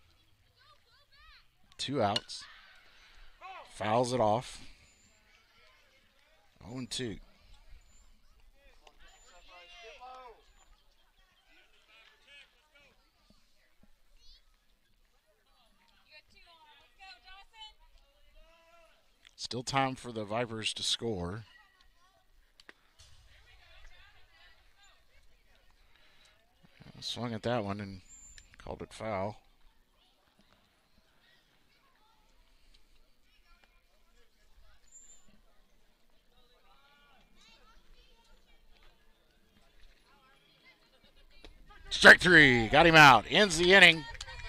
2 outs. Fouls it off. 0-2. Still time for the Vipers to score. Swung at that one and Called it foul. Strike three. Got him out. Ends the inning.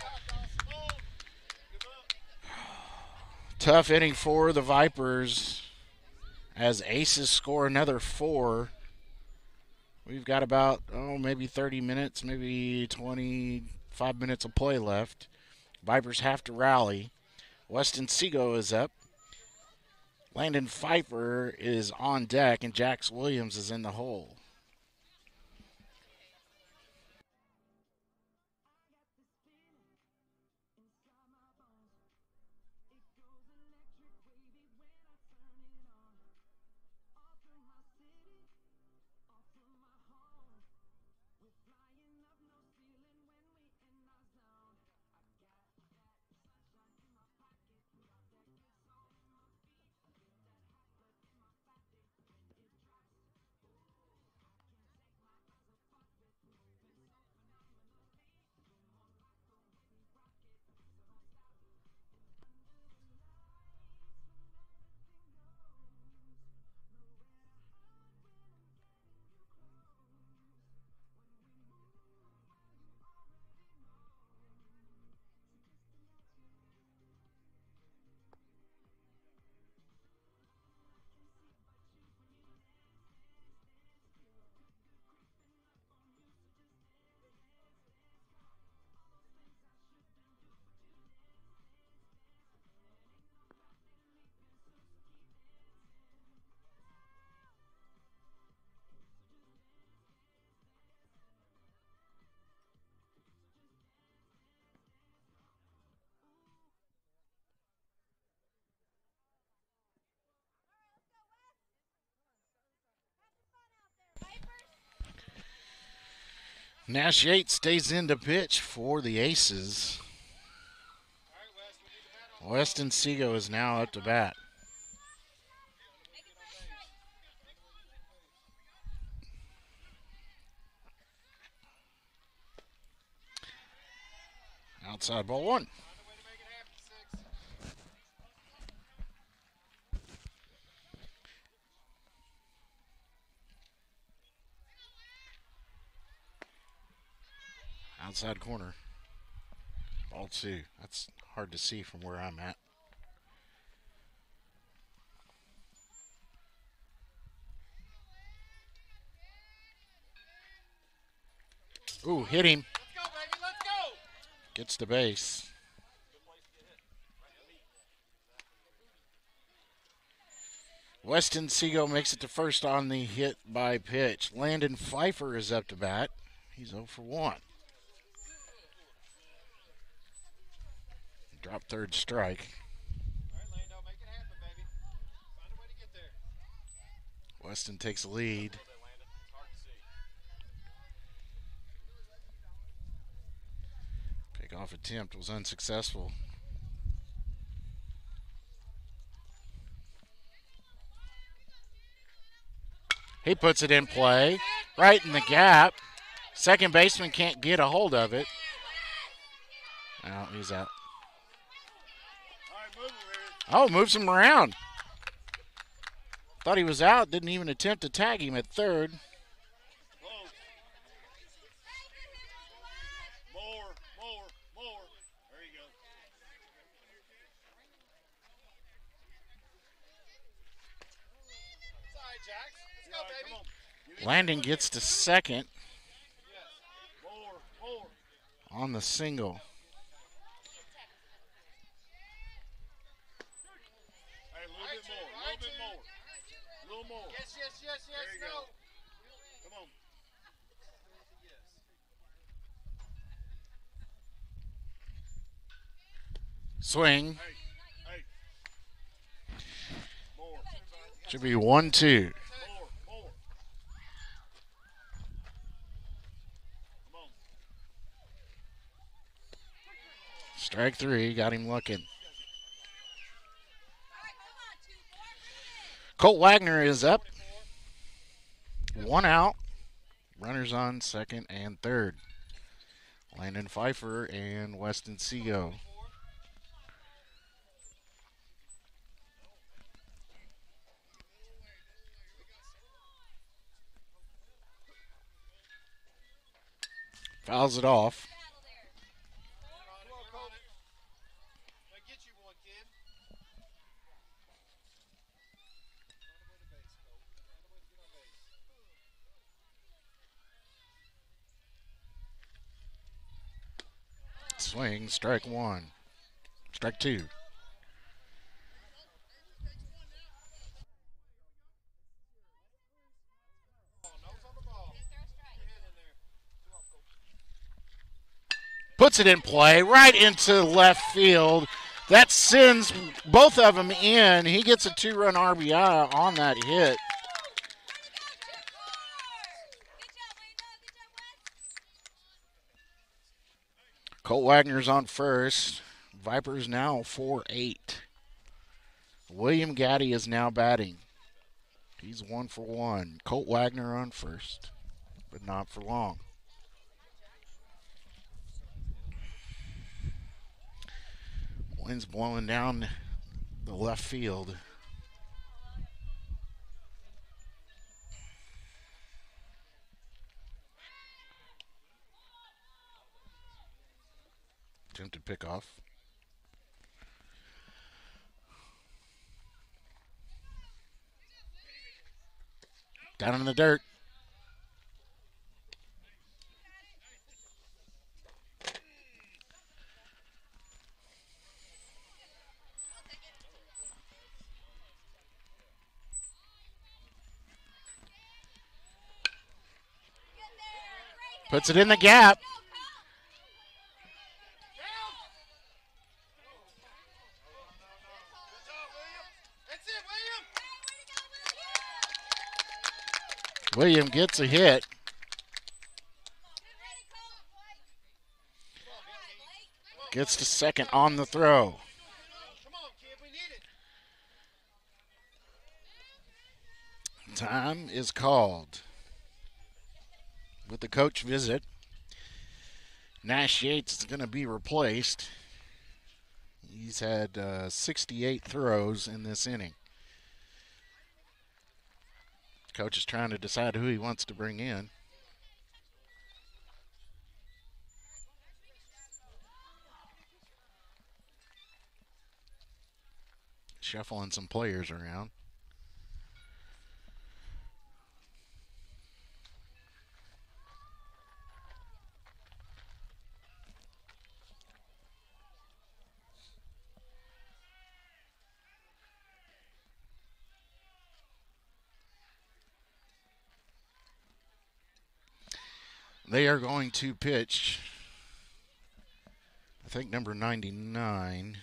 Tough inning for the Vipers as Aces score another 4. We've got about, maybe 30 minutes, maybe 25 minutes of play left. Vipers have to rally. Weston Seago is up. Landon Pfeiffer is on deck, and Jax Williams is in the hole. Nash Yates stays in to pitch for the Aces. Weston Seago is now up to bat. Outside ball 1. Outside corner. Ball 2. That's hard to see from where I'm at. Ooh, hit him. Let's go, baby. Let's go. Gets to base. Weston Seago makes it to first on the hit by pitch. Landon Pfeiffer is up to bat. He's 0 for 1. Drop third strike. All right, Lando, make it happen, baby. Find a way to get there. Weston takes the lead. It's hard to see. Pickoff attempt was unsuccessful. He puts it in play, right in the gap. Second baseman can't get a hold of it. Oh, he's out. Oh, moves him around. Thought he was out. Didn't even attempt to tag him at third. More. There you go. It's all right, Jax. Let's go, baby. Landon gets to second More. on the single. Hey, a little more. Yes. There you go. Come on. Swing. Hey. More. Should be 1-2. More. Come on. Strike 3. Got him looking. Colt Wagner is up. 1 out. Runners on second and third. Landon Pfeiffer and Weston Seago. Fouls it off. Get you one, kid. Swing, strike one. Strike two. Puts it in play right into left field. That sends both of them in. He gets a 2-run RBI on that hit. Colt Wagner's on first. Vipers now 4-8. William Gaddy is now batting. He's 1 for 1. Colt Wagner on first, but not for long. Wind's blowing down the left field. Attempted pickoff. Down in the dirt. Puts it in the gap. William gets a hit. Gets to second on the throw. Time is called. With the coach visit, Nash Yates is going to be replaced. He's had 68 throws in this inning. Coach is trying to decide who he wants to bring in. Shuffling some players around. They are going to pitch, I think, number 99.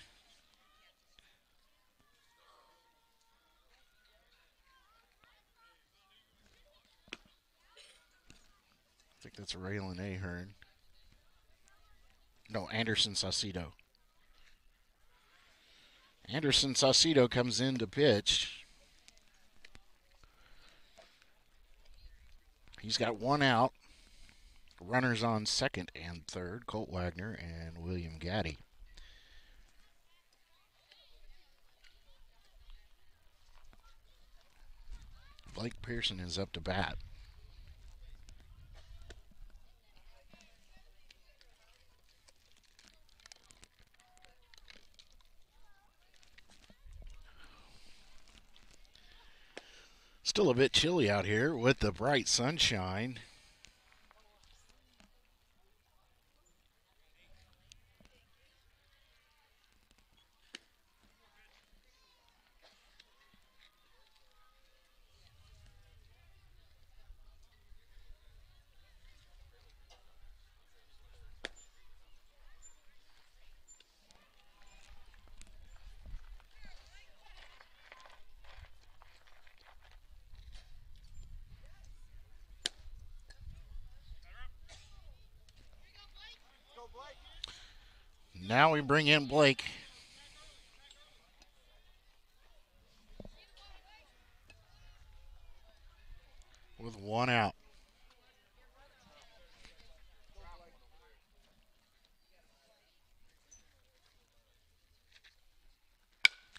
I think that's Raylan Ahern. No, Anderson Saucedo. Anderson Saucedo comes in to pitch. He's got one out. Runners on second and third, Colt Wagner and William Gaddy. Blake Pearson is up to bat. Still a bit chilly out here with the bright sunshine. Now we bring in Blake. With one out.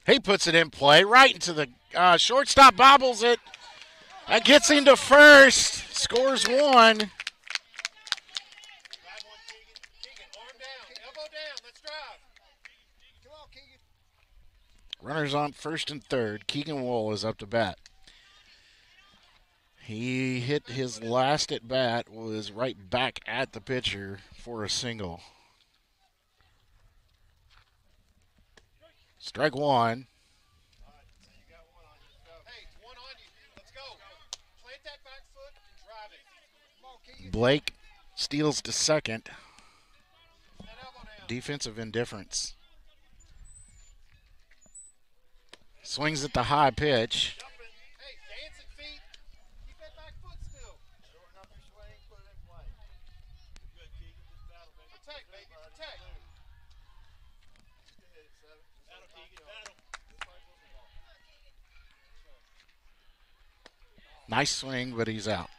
He puts it in play right into the shortstop, bobbles it. That gets him to first. Scores one. Drive one, Keegan. Keegan, arm down, elbow down. Let's drive. Come on, Keegan. Runners on first and third. Keegan Wool is up to bat. He hit his last at bat, was right back at the pitcher for a single. Strike one. Hey, one on you. Let's go. Plant that back foot and drive it. Come on, Keegan. Blake steals to second. That elbow down. Defensive indifference. Swings at the high pitch. Jumping. Hey, dancing feet. Keep that back foot still. Shorten up your swing. Put it in play. Good, Keegan. Just battle, baby. Protect, baby. Protect. Just hit it, seven. Battle, Keegan. Battle. Nice swing, but he's out.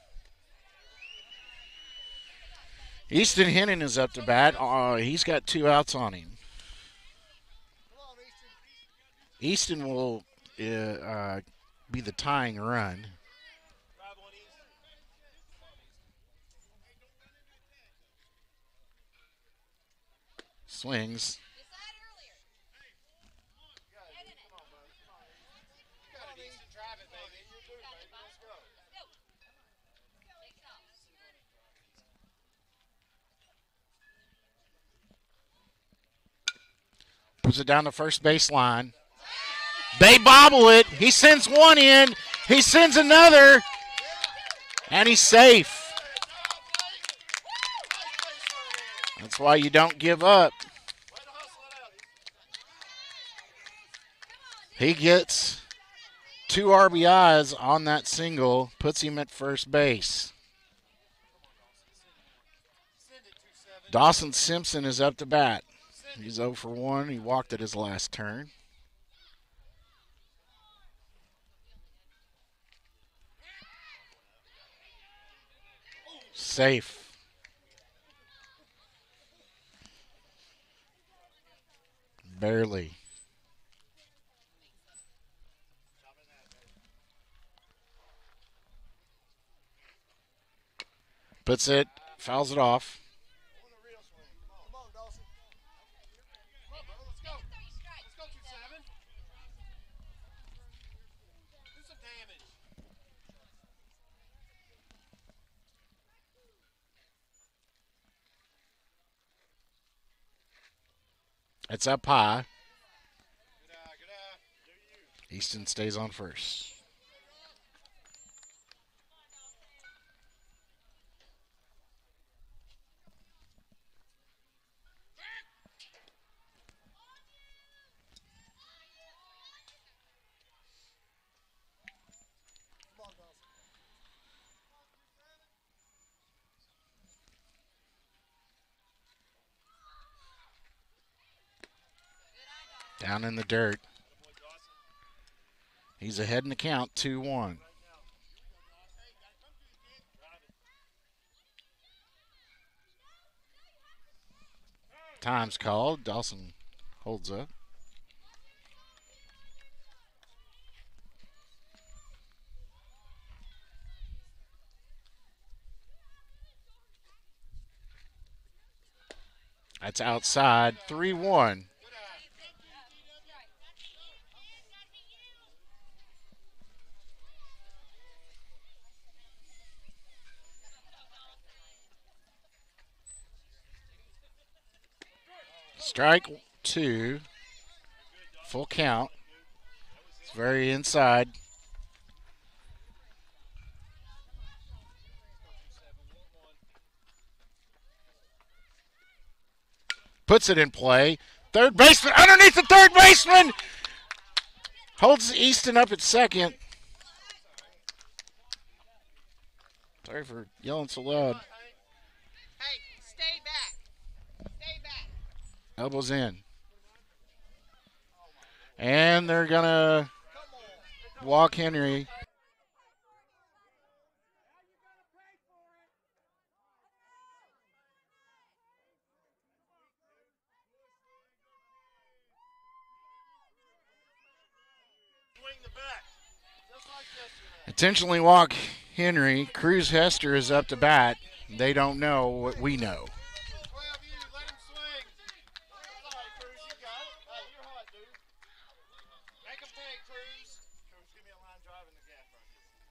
Easton Henon is up to bat. He's got 2 outs on him. Come on, Easton. Easton will be the tying run. Drive one, Easton. Swings. You got it, Easton. Drive it, baby. You do, baby. Let's go. Puts it down the first baseline. They bobble it. He sends one in. He sends another. And he's safe. That's why you don't give up. He gets 2 RBIs on that single, puts him at first base. Dawson Simpson is up to bat. He's 0 for 1. He walked at his last turn. Safe. Barely. Puts it, fouls it off. Come on, Dawson. Come on, bro. Let's go. Let's go, 2-7. Do some damage. It's up high. Good eye, good eye. Easton stays on first. Come on, Dawson. Down in the dirt. He's ahead in the count, 2-1. Time's called. Dawson holds up. That's outside, 3-1. Strike 2. Full count. It's very inside. Puts it in play. Third baseman underneath the third baseman. Holds Easton up at second. Sorry for yelling so loud. Hey, stay back. Stay back. Elbows in. And they're going to walk Henry. swing the bat. Just like yesterday. Intentionally walk Henry. Cruz Hester is up to bat. They don't know what we know. 12 you, let him swing. That's all right, Cruz, you got it. Hey, you're hot, dude. Make him pay, Cruz. Cruz, give me a line drive in the gap right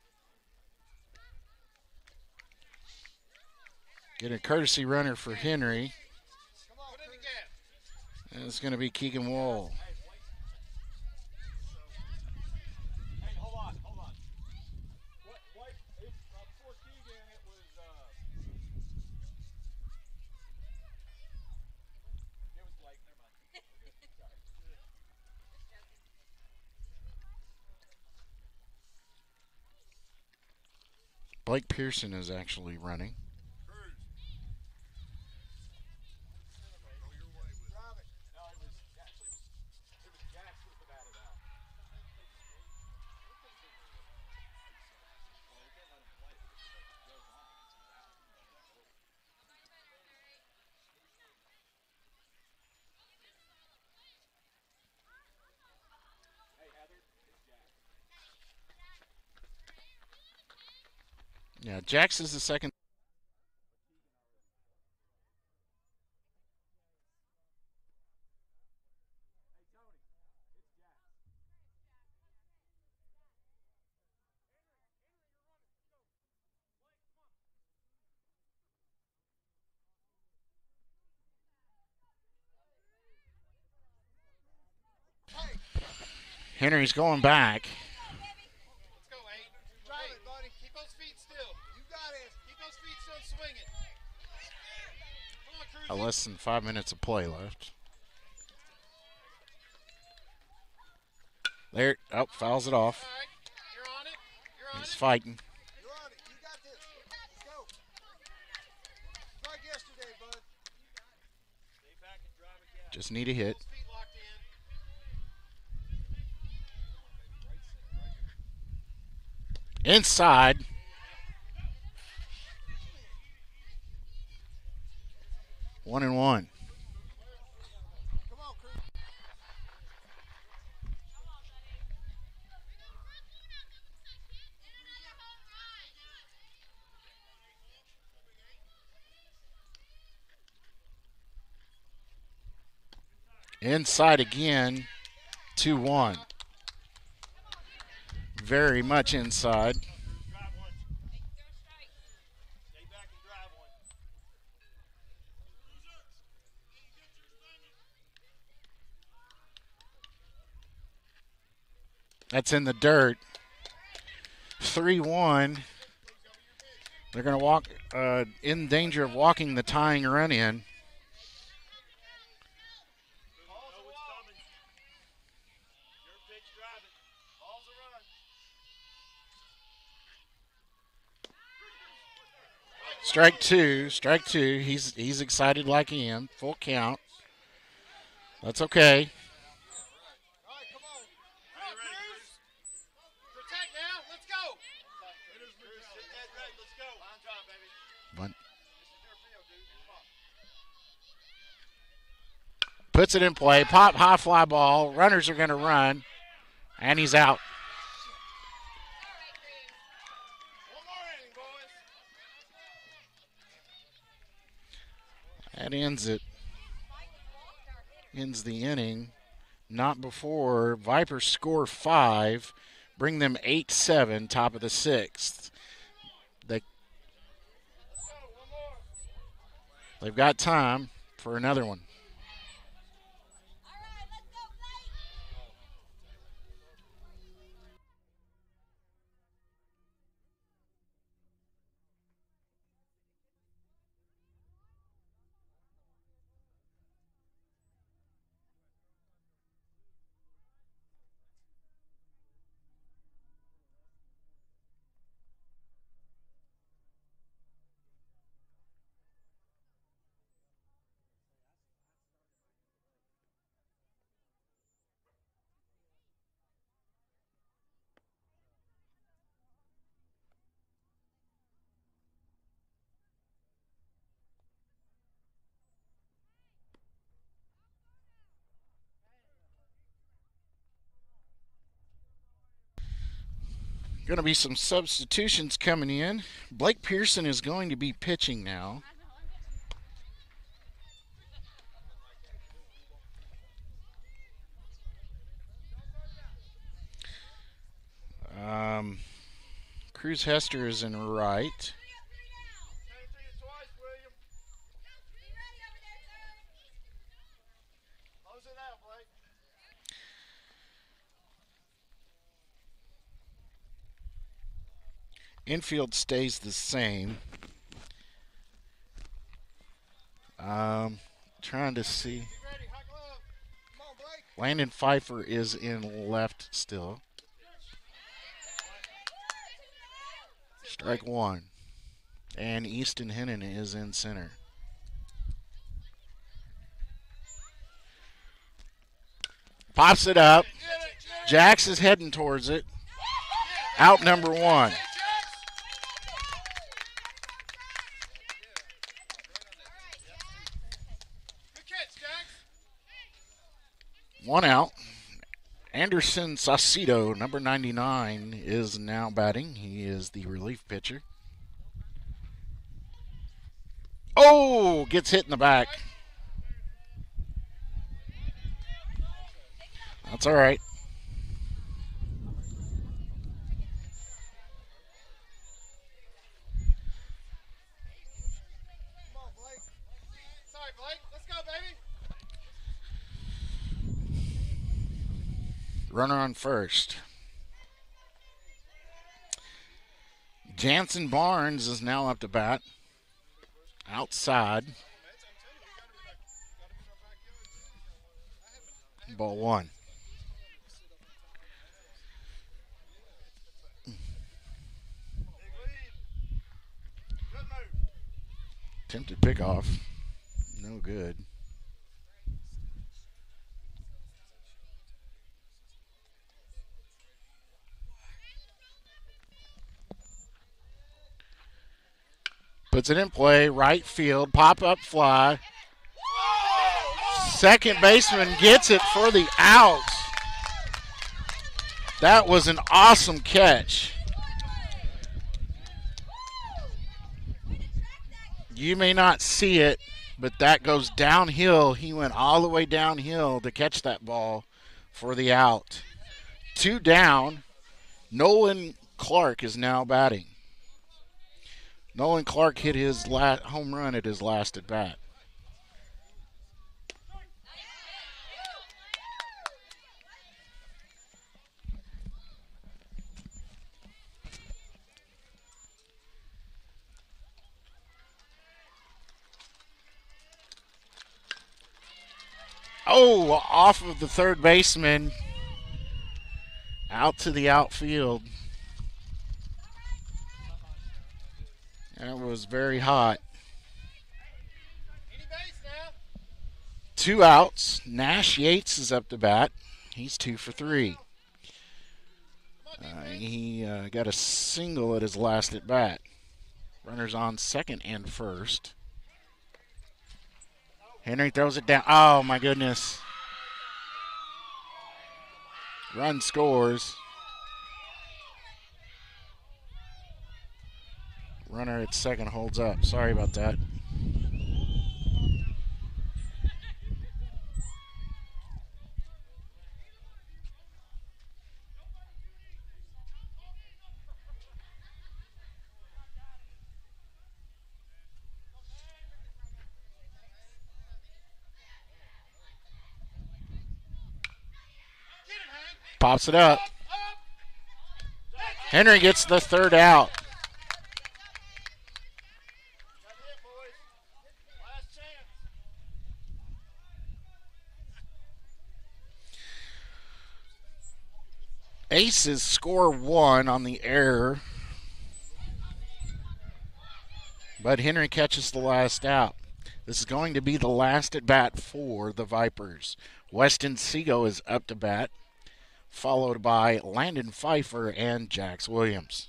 here. Get a courtesy runner for Henry. Come on, put in the gap. And it's going to be Keegan Wall. Hey, hold on. What, Blake, before Keegan, it was, Blake, never mind. We're good. Sorry. Blake Pearson is actually running. Drive it. No, it was Jax with the batted out. Yeah, Jax is the second. Henry's going back. Let's go, 8. Drive it, buddy. Keep those feet still. You got it. Keep those feet still and swing it. Come on, Cruz. Less than 5 minutes of play left. There. Oh, fouls it off. All right. You're on it. You're on He's it. fighting. You're on it. You got this. Let's go. It's like yesterday, bud. Stay back and drive it down. Just need a hit. Those feet locked in. Inside. One and one. Come on, Cruz. Inside again. 2-1. Very much inside. Drive one. Stay back and drive one. That's in the dirt. 3-1. They're going to walk in danger of walking the tying run in. Ball's a run. Your pitch, drive it. Ball's a run. Strike two. Strike two. He's excited like I am. Full count. That's okay. All right, come on. Come on, Cruz. Protect now. Let's go. Cruz, hit that right. Let's go. Line drive, baby. Bunt. This is your field, dude. Come on. Puts it in play. Pop high fly ball. Runners are going to run. And he's out. One more inning, boys. That ends it. Ends the inning. Not before Vipers score 5. Bring them 8-7, top of the 6th. They've got time for another one. Going to be some substitutions coming in. Blake Pearson is going to be pitching now. Cruz Hester is in right. Came to you twice, William. Close it out, Blake. Infield stays the same. Trying to see. Get ready, hot glove. Come on, Blake. Landon Pfeiffer is in left still. Strike one. And Easton Henon is in center. Pops it up. Jax is heading towards it. Out number one. Good catch, Jax. One out. Anderson Saucedo, number 99, is now batting. He is the relief pitcher. Oh, gets hit in the back. That's all right. Come on, Blake. Sorry, Blake. Let's go, baby. Runner on first. Jansen Barnes is now up to bat. Outside. Ball one. Big lead. Good move. Attempted pickoff. No good. Puts it in play, right field, pop-up fly. Second baseman gets it for the out. That was an awesome catch. You may not see it, but that goes downhill. He went all the way downhill to catch that ball for the out. Two down. Nolan Clark is now batting. Nolan Clark hit his home run at his last at bat. Oh, off of the third baseman, out to the outfield. That was very hot. Any base now. Two outs. Nash Yates is up to bat. He's 2 for 3. He got a single at his last at bat. Runners on second and first. Henry throws it down. Oh, my goodness. Run scores. Runner at second holds up. Sorry about that. Pops it up. Henry gets the third out. Got hit, boys. Last chance. Aces score 1 on the error, but Henry catches the last out. This is going to be the last at bat for the Vipers. Weston Seago is up to bat, followed by Landon Pfeiffer and Jax Williams.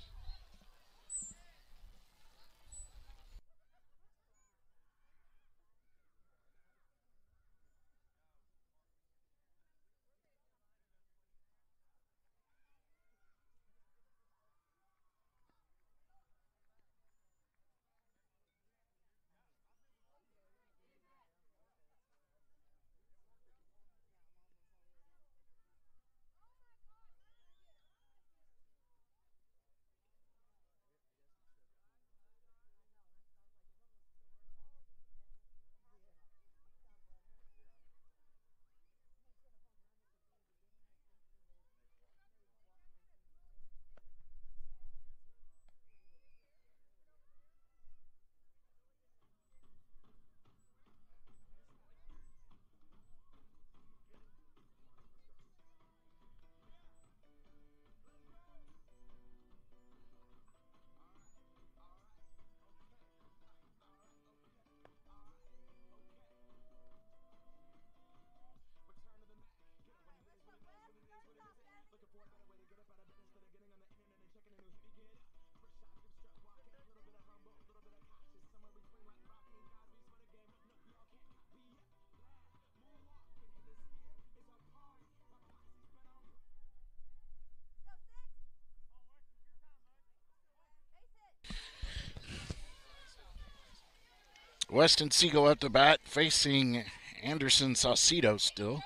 Weston Siegel at the bat, facing Anderson Saucedo still.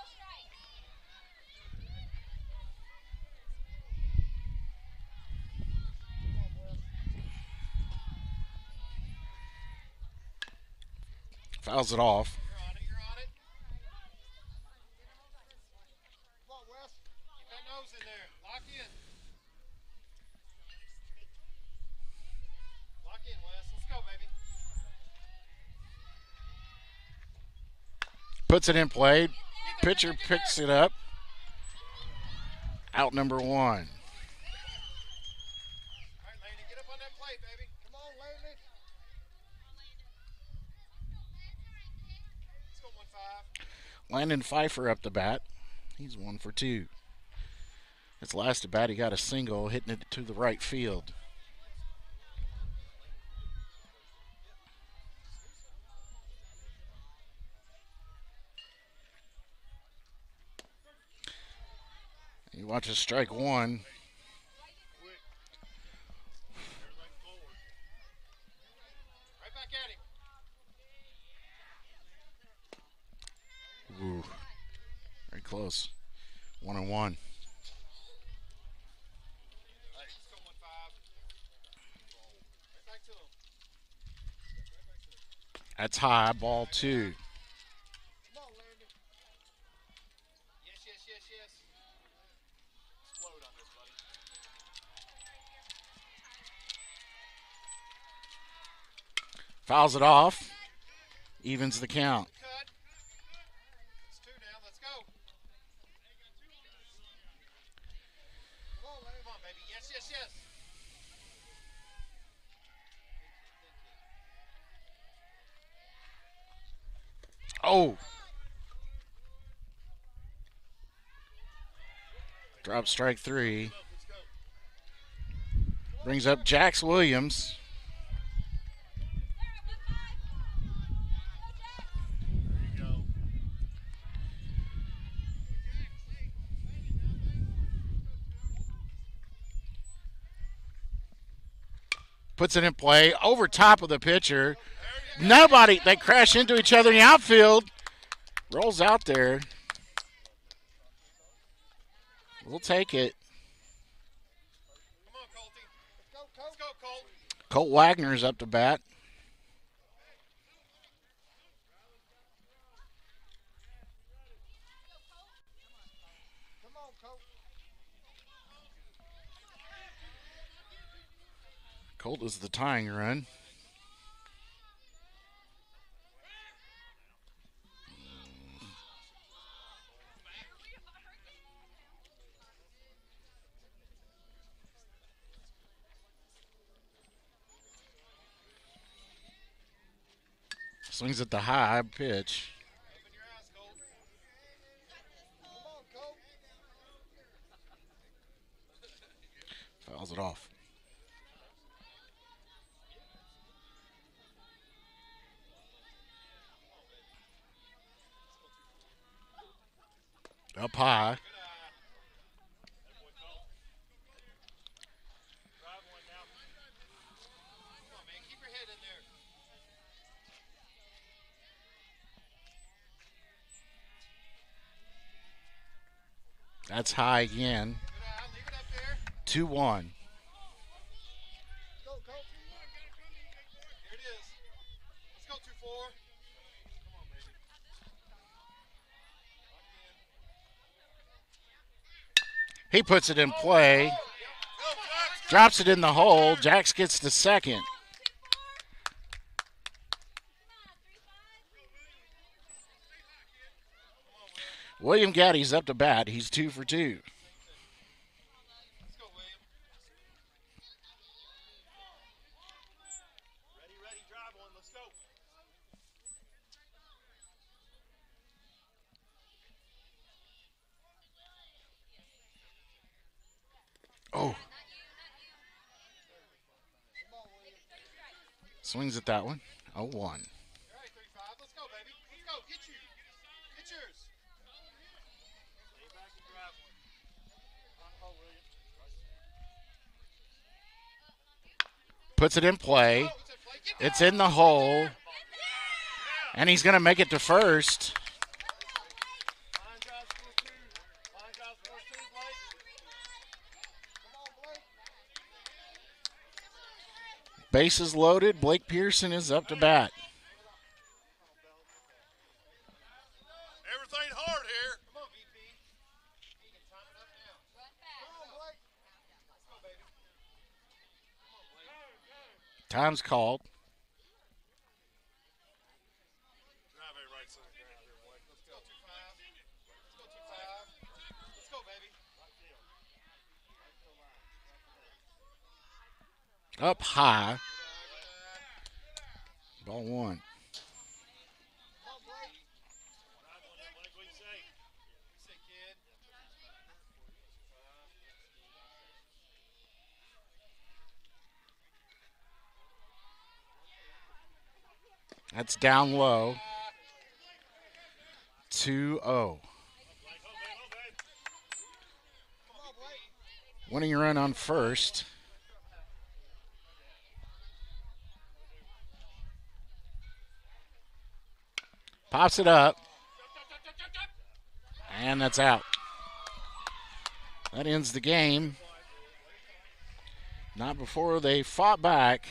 Fouls it off. You're on it. You're on it. Come on, Wes. Keep that nose in there. Lock in. Lock in, Wes. Let's go, baby. Puts it in play. Pitcher picks it up. Out number 1. All right, Landon, get up on that plate, baby. Come on, Landon. Let's go 1-5. Landon Pfeiffer up the bat. He's 1 for 2. His last at bat, he got a single, hitting it to the right field. You watch a strike 1. Everything forward. Right back at him. Ooh, very close. 1-1. Hey, let's go 1-5. Right back to him. That's high, ball 2. Come on, Landon. Yes, yes, yes, yes. Explode on this, buddy. Fouls it off. Evens the count. Cut. It's 2 now. Let's go. Come on, Landon. Come on, baby. Yes, yes, yes. Oh! Drop strike 3. Let's go. Brings up Jax Williams. There you go. Puts it in play over top of the pitcher. Nobody, they crash into each other in the outfield. Rolls out there. We'll take it. Come on, Colty. Let's go, Colt. Colt Wagner's up to bat. Come on, Colt. Colt is the tying run. Swings at the high pitch. Open your eyes, Colt. Come on, Colt. Fouls it off. Up high. Good eye. That boy, Colt. Drive one now. Come on, man. Keep your head in there. That's high again. Good eye. Leave it up there. 2-1. Go, Colt. Here it is. Let's go 2-4. Come on, baby. Lock in. He puts it in play. Go, Jax. Drops it in the hole. Jax gets the second. William Gaddy's up to bat. He's 2 for 2. Let's go, William. Ready, drive one. Let's go. Oh. Swings at that one. 0-1. All right, 35. Let's go, baby. Let's go. Get you. Get yours. Stay back and drive one. On hole, William. Puts it in play. Oh, it's in play. Get It's in the hole. And he's going to make it to first. Line drive score two. Line drive score two, Blake. Come on, Blake. Bases loaded. Blake Pearson is up to bat. Everything hard here. Come on, VP. You can time it up now. Come on, Blake. Let's go, baby. Come on, Blake. Time's called. Drive it right center ground here, Blake. Let's go 2-5. Let's go 2-5. Let's go, baby. Up high. Ball one. Come on, Blake. Drive on that, Blake. What do you say? You say, kid. That's down low. 2-0. Winning run on first. Pops it up. And that's out. That ends the game. Not before they fought back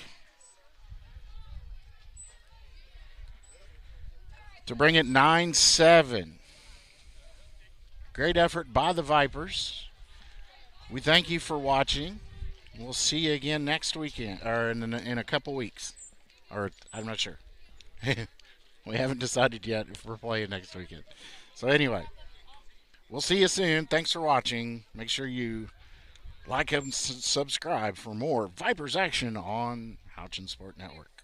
to bring it 9-7. Great effort by the Vipers. We thank you for watching. We'll see you again next weekend, or in a couple weeks. Or I'm not sure. We haven't decided yet if we're playing next weekend. So anyway, we'll see you soon. Thanks for watching. Make sure you like and subscribe for more Vipers action on Houchin Sport Network.